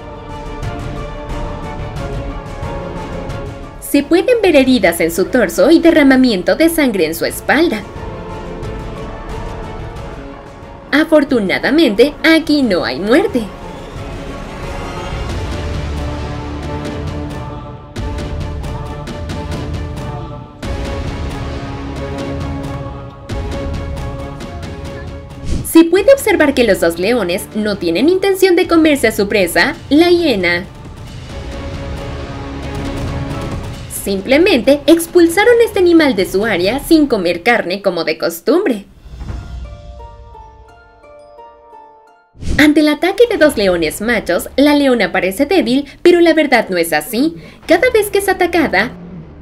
Speaker 1: Se pueden ver heridas en su torso y derramamiento de sangre en su espalda. Afortunadamente, aquí no hay muerte. Se puede observar que los 2 leones no tienen intención de comerse a su presa, la hiena. Simplemente expulsaron a este animal de su área sin comer carne como de costumbre. Ante el ataque de 2 leones machos, la leona parece débil, pero la verdad no es así. Cada vez que es atacada,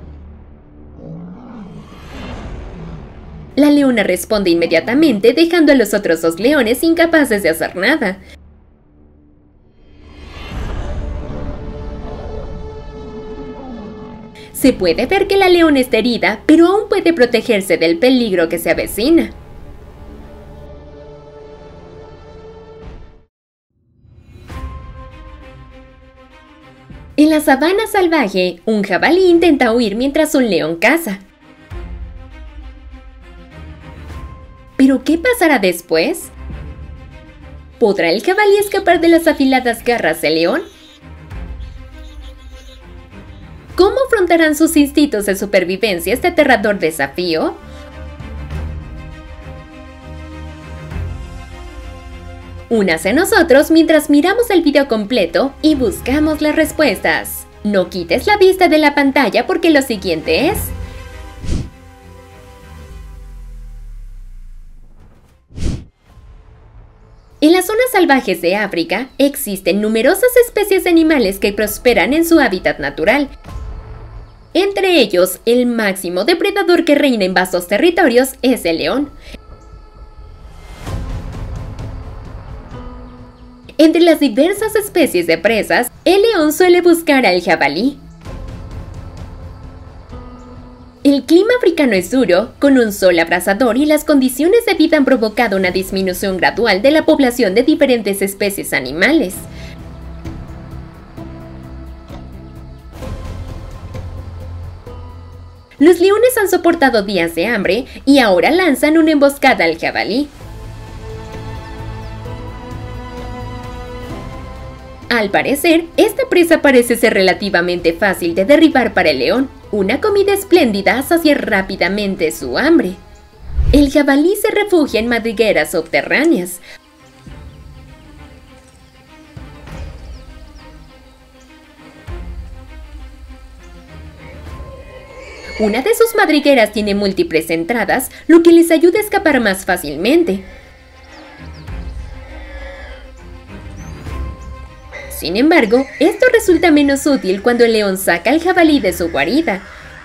Speaker 1: la leona responde inmediatamente, dejando a los otros 2 leones incapaces de hacer nada. Se puede ver que la leona está herida, pero aún puede protegerse del peligro que se avecina. En la sabana salvaje, un jabalí intenta huir mientras un león caza. ¿Pero qué pasará después? ¿Podrá el jabalí escapar de las afiladas garras del león? ¿Cómo afrontarán sus instintos de supervivencia este aterrador desafío? Únase a nosotros mientras miramos el video completo y buscamos las respuestas. No quites la vista de la pantalla porque lo siguiente es...
Speaker 3: Hola, ¿qué tal?
Speaker 1: En las zonas salvajes de África existen numerosas especies de animales que prosperan en su hábitat natural. Entre ellos, el máximo depredador que reina en vastos territorios es el león. Entre las diversas especies de presas, el león suele buscar al jabalí. El clima africano es duro, con un sol abrasador y las condiciones de vida han provocado una disminución gradual de la población de diferentes especies animales. Los leones han soportado días de hambre y ahora lanzan una emboscada al jabalí. Al parecer, esta presa parece ser relativamente fácil de derribar para el león. Una comida espléndida sacia rápidamente su hambre. El jabalí se refugia en madrigueras subterráneas. Una de sus madrigueras tiene múltiples entradas, lo que les ayuda a escapar más fácilmente. Sin embargo, esto resulta menos útil cuando el león saca al jabalí de su guarida.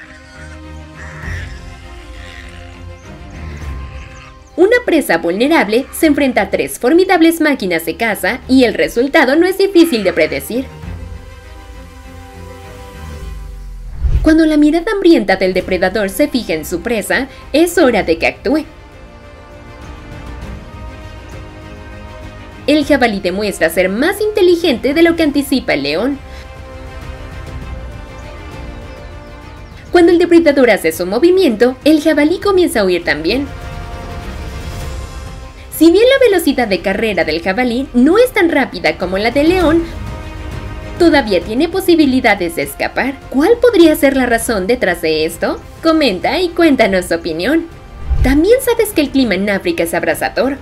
Speaker 1: Una presa vulnerable se enfrenta a 3 formidables máquinas de caza y el resultado no es difícil de predecir. Cuando la mirada hambrienta del depredador se fija en su presa, es hora de que actúe. El jabalí demuestra ser más inteligente de lo que anticipa el león. Cuando el depredador hace su movimiento, el jabalí comienza a huir también. Si bien la velocidad de carrera del jabalí no es tan rápida como la del león, todavía tiene posibilidades de escapar. ¿Cuál podría ser la razón detrás de esto? Comenta y cuéntanos tu opinión. También sabes que el clima en África es abrasador.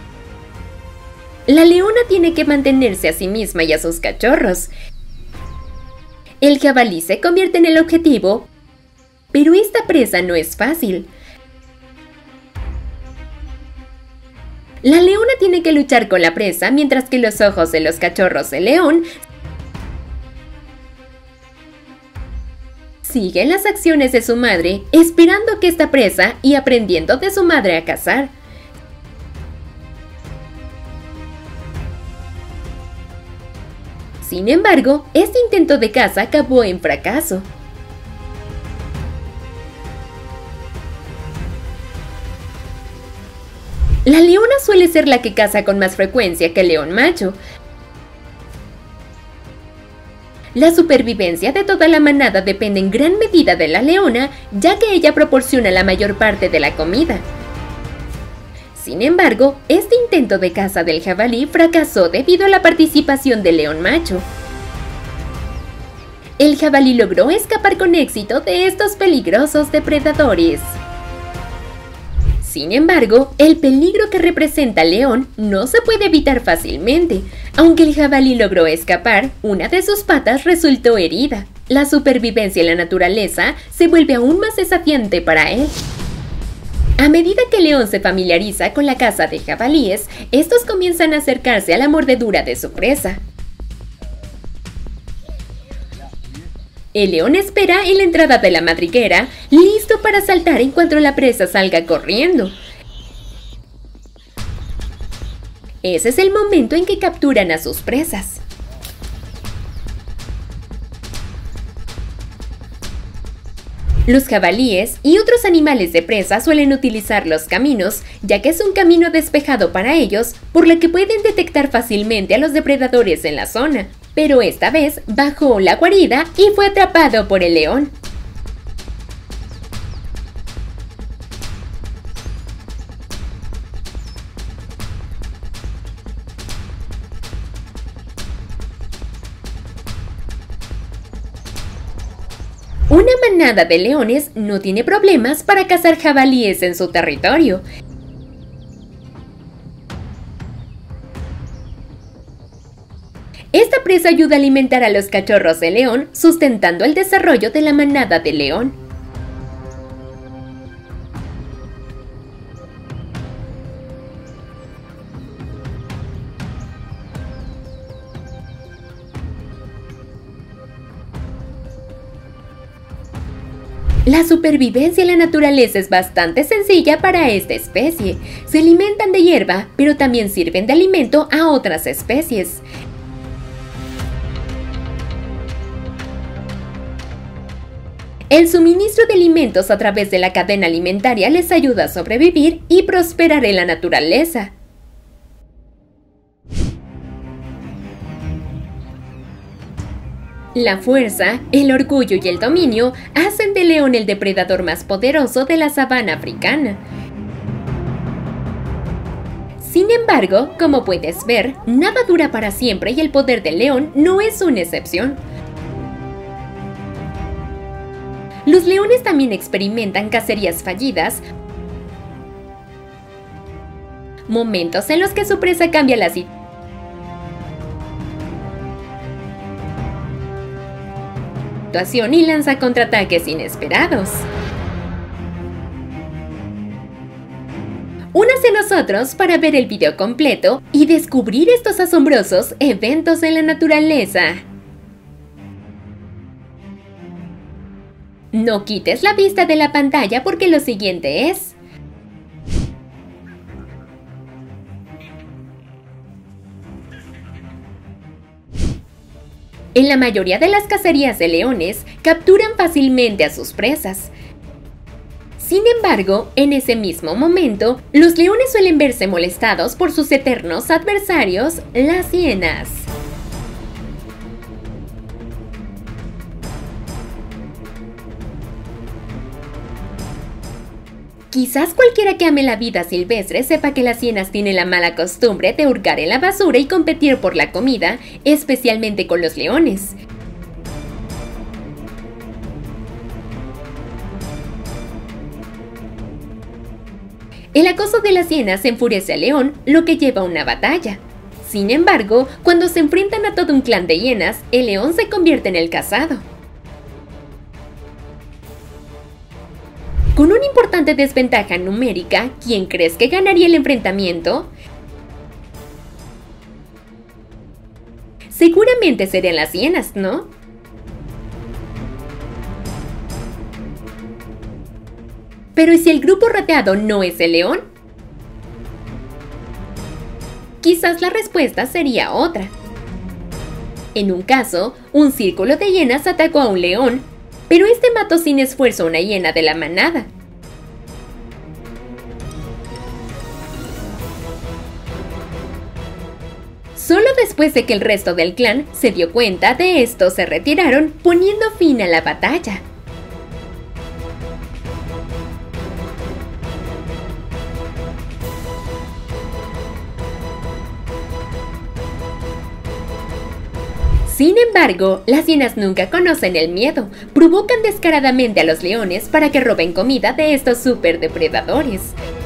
Speaker 1: La leona tiene que mantenerse a sí misma y a sus cachorros. El jabalí se convierte en el objetivo, pero esta presa no es fácil. La leona tiene que luchar con la presa mientras que los ojos de los cachorros del león siguen las acciones de su madre, esperando que esta presa y aprendiendo de su madre a cazar. Sin embargo, este intento de caza acabó en fracaso. La leona suele ser la que caza con más frecuencia que el león macho. La supervivencia de toda la manada depende en gran medida de la leona, ya que ella proporciona la mayor parte de la comida. Sin embargo, este intento de caza del jabalí fracasó debido a la participación del león macho. El jabalí logró escapar con éxito de estos peligrosos depredadores. Sin embargo, el peligro que representa el león no se puede evitar fácilmente. Aunque el jabalí logró escapar, una de sus patas resultó herida. La supervivencia en la naturaleza se vuelve aún más desafiante para él. A medida que el león se familiariza con la caza de jabalíes, estos comienzan a acercarse a la mordedura de su presa. El león espera en la entrada de la madriguera, listo para saltar en cuanto la presa salga corriendo. Ese es el momento en que capturan a sus presas. Los jabalíes y otros animales de presa suelen utilizar los caminos, ya que es un camino despejado para ellos, por lo que pueden detectar fácilmente a los depredadores en la zona. Pero esta vez bajó la guarida y fue atrapado por el león. Una manada de leones no tiene problemas para cazar jabalíes en su territorio. Esta presa ayuda a alimentar a los cachorros de león, sustentando el desarrollo de la manada de león. La supervivencia en la naturaleza es bastante sencilla para esta especie. Se alimentan de hierba, pero también sirven de alimento a otras especies. El suministro de alimentos a través de la cadena alimentaria les ayuda a sobrevivir y prosperar en la naturaleza. La fuerza, el orgullo y el dominio hacen del león el depredador más poderoso de la sabana africana. Sin embargo, como puedes ver, nada dura para siempre y el poder del león no es una excepción. Los leones también experimentan cacerías fallidas, momentos en los que su presa cambia la situación y lanza contraataques inesperados. Únase a nosotros para ver el video completo y descubrir estos asombrosos eventos en la naturaleza. No quites la vista de la pantalla porque lo siguiente es... En la mayoría de las cacerías de leones, capturan fácilmente a sus presas. Sin embargo, en ese mismo momento, los leones suelen verse molestados por sus eternos adversarios, las hienas. Quizás cualquiera que ame la vida silvestre sepa que las hienas tienen la mala costumbre de hurgar en la basura y competir por la comida, especialmente con los leones. El acoso de las hienas enfurece al león, lo que lleva a una batalla. Sin embargo, cuando se enfrentan a todo un clan de hienas, el león se convierte en el cazado. Con una importante desventaja numérica, ¿quién crees que ganaría el enfrentamiento? Seguramente serían las hienas, ¿no? Pero ¿y si el grupo rateado no es el león? Quizás la respuesta sería otra. En un caso, un círculo de hienas atacó a un león, pero este mató sin esfuerzo a una hiena de la manada. Solo después de que el resto del clan se dio cuenta de esto, se retiraron, poniendo fin a la batalla. Sin embargo, las hienas nunca conocen el miedo, provocan descaradamente a los leones para que roben comida de estos superdepredadores.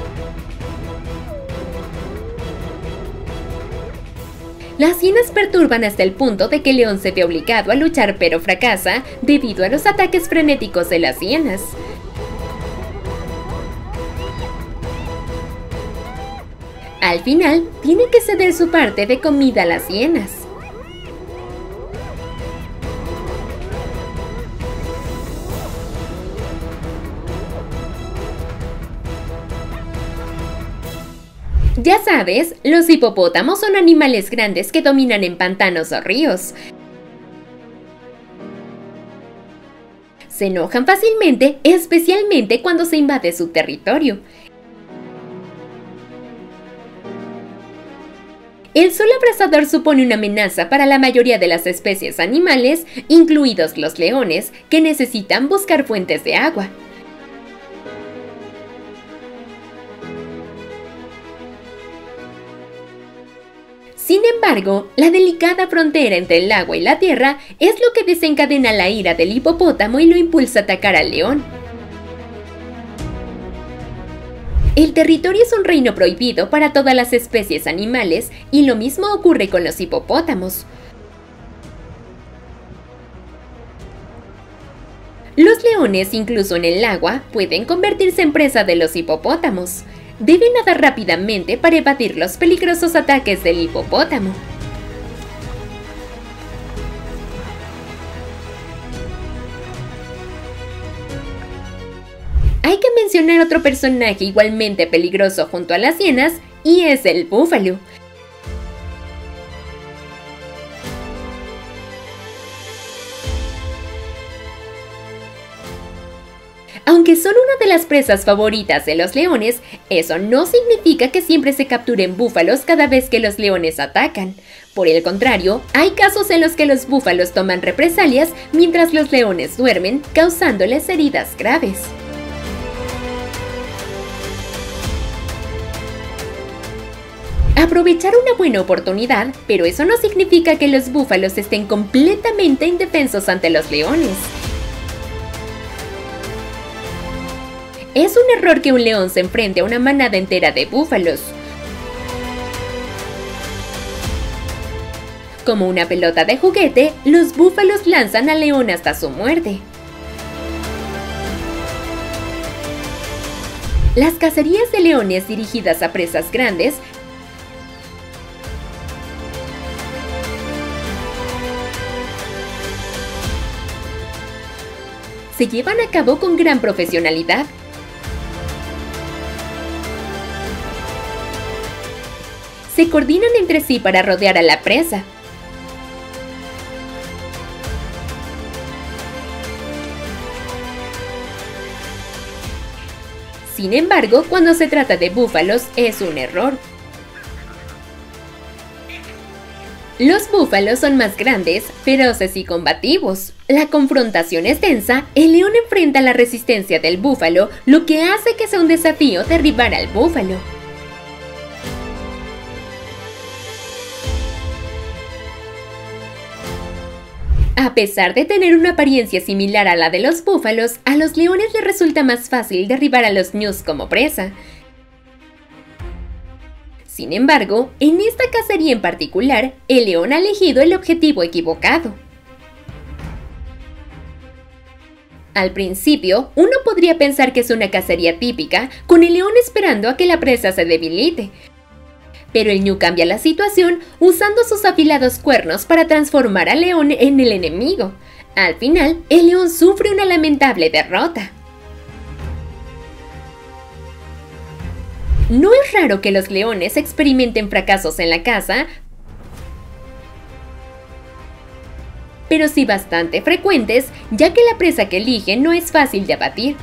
Speaker 1: Las hienas perturban hasta el punto de que el león se ve obligado a luchar pero fracasa debido a los ataques frenéticos de las hienas. Al final, tiene que ceder su parte de comida a las hienas. Ya sabes, los hipopótamos son animales grandes que dominan en pantanos o ríos. Se enojan fácilmente, especialmente cuando se invade su territorio. El sol abrasador supone una amenaza para la mayoría de las especies animales, incluidos los leones, que necesitan buscar fuentes de agua. Sin embargo, la delicada frontera entre el agua y la tierra es lo que desencadena la ira del hipopótamo y lo impulsa a atacar al león. El territorio es un reino prohibido para todas las especies animales y lo mismo ocurre con los hipopótamos. Los leones, incluso en el agua, pueden convertirse en presa de los hipopótamos. Deben nadar rápidamente para evadir los peligrosos ataques del hipopótamo. hay que mencionar otro personaje igualmente peligroso junto a las hienas, y es el búfalo. Aunque son una de las presas favoritas de los leones, eso no significa que siempre se capturen búfalos cada vez que los leones atacan. Por el contrario, hay casos en los que los búfalos toman represalias mientras los leones duermen, causándoles heridas graves. Aprovechar una buena oportunidad, pero eso no significa que los búfalos estén completamente indefensos ante los leones. Es un error que un león se enfrente a una manada entera de búfalos. Como una pelota de juguete, los búfalos lanzan al león hasta su muerte. Las cacerías de leones dirigidas a presas grandes se llevan a cabo con gran profesionalidad. Se coordinan entre sí para rodear a la presa. Sin embargo, cuando se trata de búfalos, es un error. Los búfalos son más grandes, feroces y combativos. La confrontación es densa, el león enfrenta la resistencia del búfalo, lo que hace que sea un desafío derribar al búfalo. A pesar de tener una apariencia similar a la de los búfalos, a los leones les resulta más fácil derribar a los ñus como presa. Sin embargo, en esta cacería en particular, el león ha elegido el objetivo equivocado. Al principio, uno podría pensar que es una cacería típica, con el león esperando a que la presa se debilite. Pero el ñu cambia la situación usando sus afilados cuernos para transformar al león en el enemigo. Al final, el león sufre una lamentable derrota. No es raro que los leones experimenten fracasos en la caza, pero sí bastante frecuentes, ya que la presa que eligen no es fácil de abatir.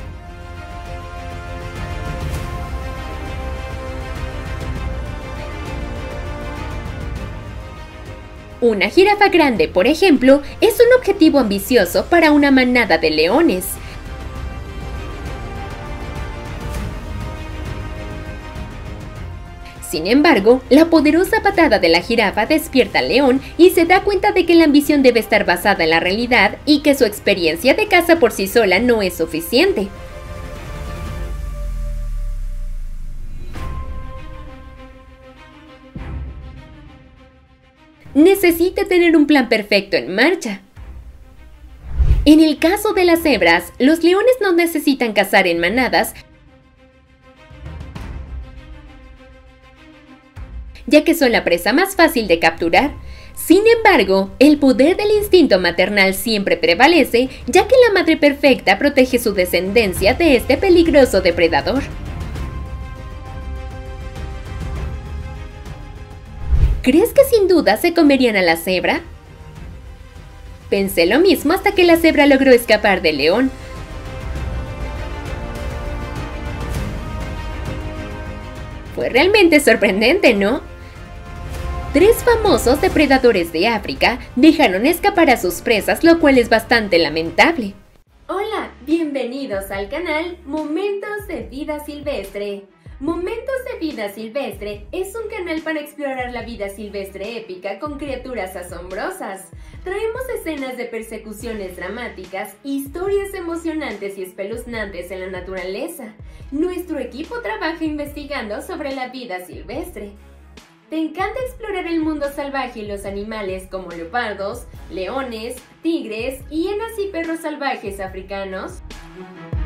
Speaker 1: Una jirafa grande, por ejemplo, es un objetivo ambicioso para una manada de leones. Sin embargo, la poderosa patada de la jirafa despierta al león y se da cuenta de que la ambición debe estar basada en la realidad y que su experiencia de caza por sí sola no es suficiente. Necesita tener un plan perfecto en marcha. En el caso de las cebras, los leones no necesitan cazar en manadas, ya que son la presa más fácil de capturar. Sin embargo, el poder del instinto maternal siempre prevalece, ya que la madre perfecta protege su descendencia de este peligroso depredador. ¿Crees que sin duda se comerían a la cebra? Pensé lo mismo hasta que la cebra logró escapar del león. Fue realmente sorprendente, ¿no? 3 famosos depredadores de África dejaron escapar a sus presas, lo cual es bastante lamentable. Hola, bienvenidos al canal Momentos de Vida Silvestre. Momentos de Vida Silvestre es un canal para explorar la vida silvestre épica con criaturas asombrosas. Traemos escenas de persecuciones dramáticas, historias emocionantes y espeluznantes en la naturaleza. Nuestro equipo trabaja investigando sobre la vida silvestre. ¿Te encanta explorar el mundo salvaje y los animales como leopardos, leones, tigres, hienas y perros salvajes africanos?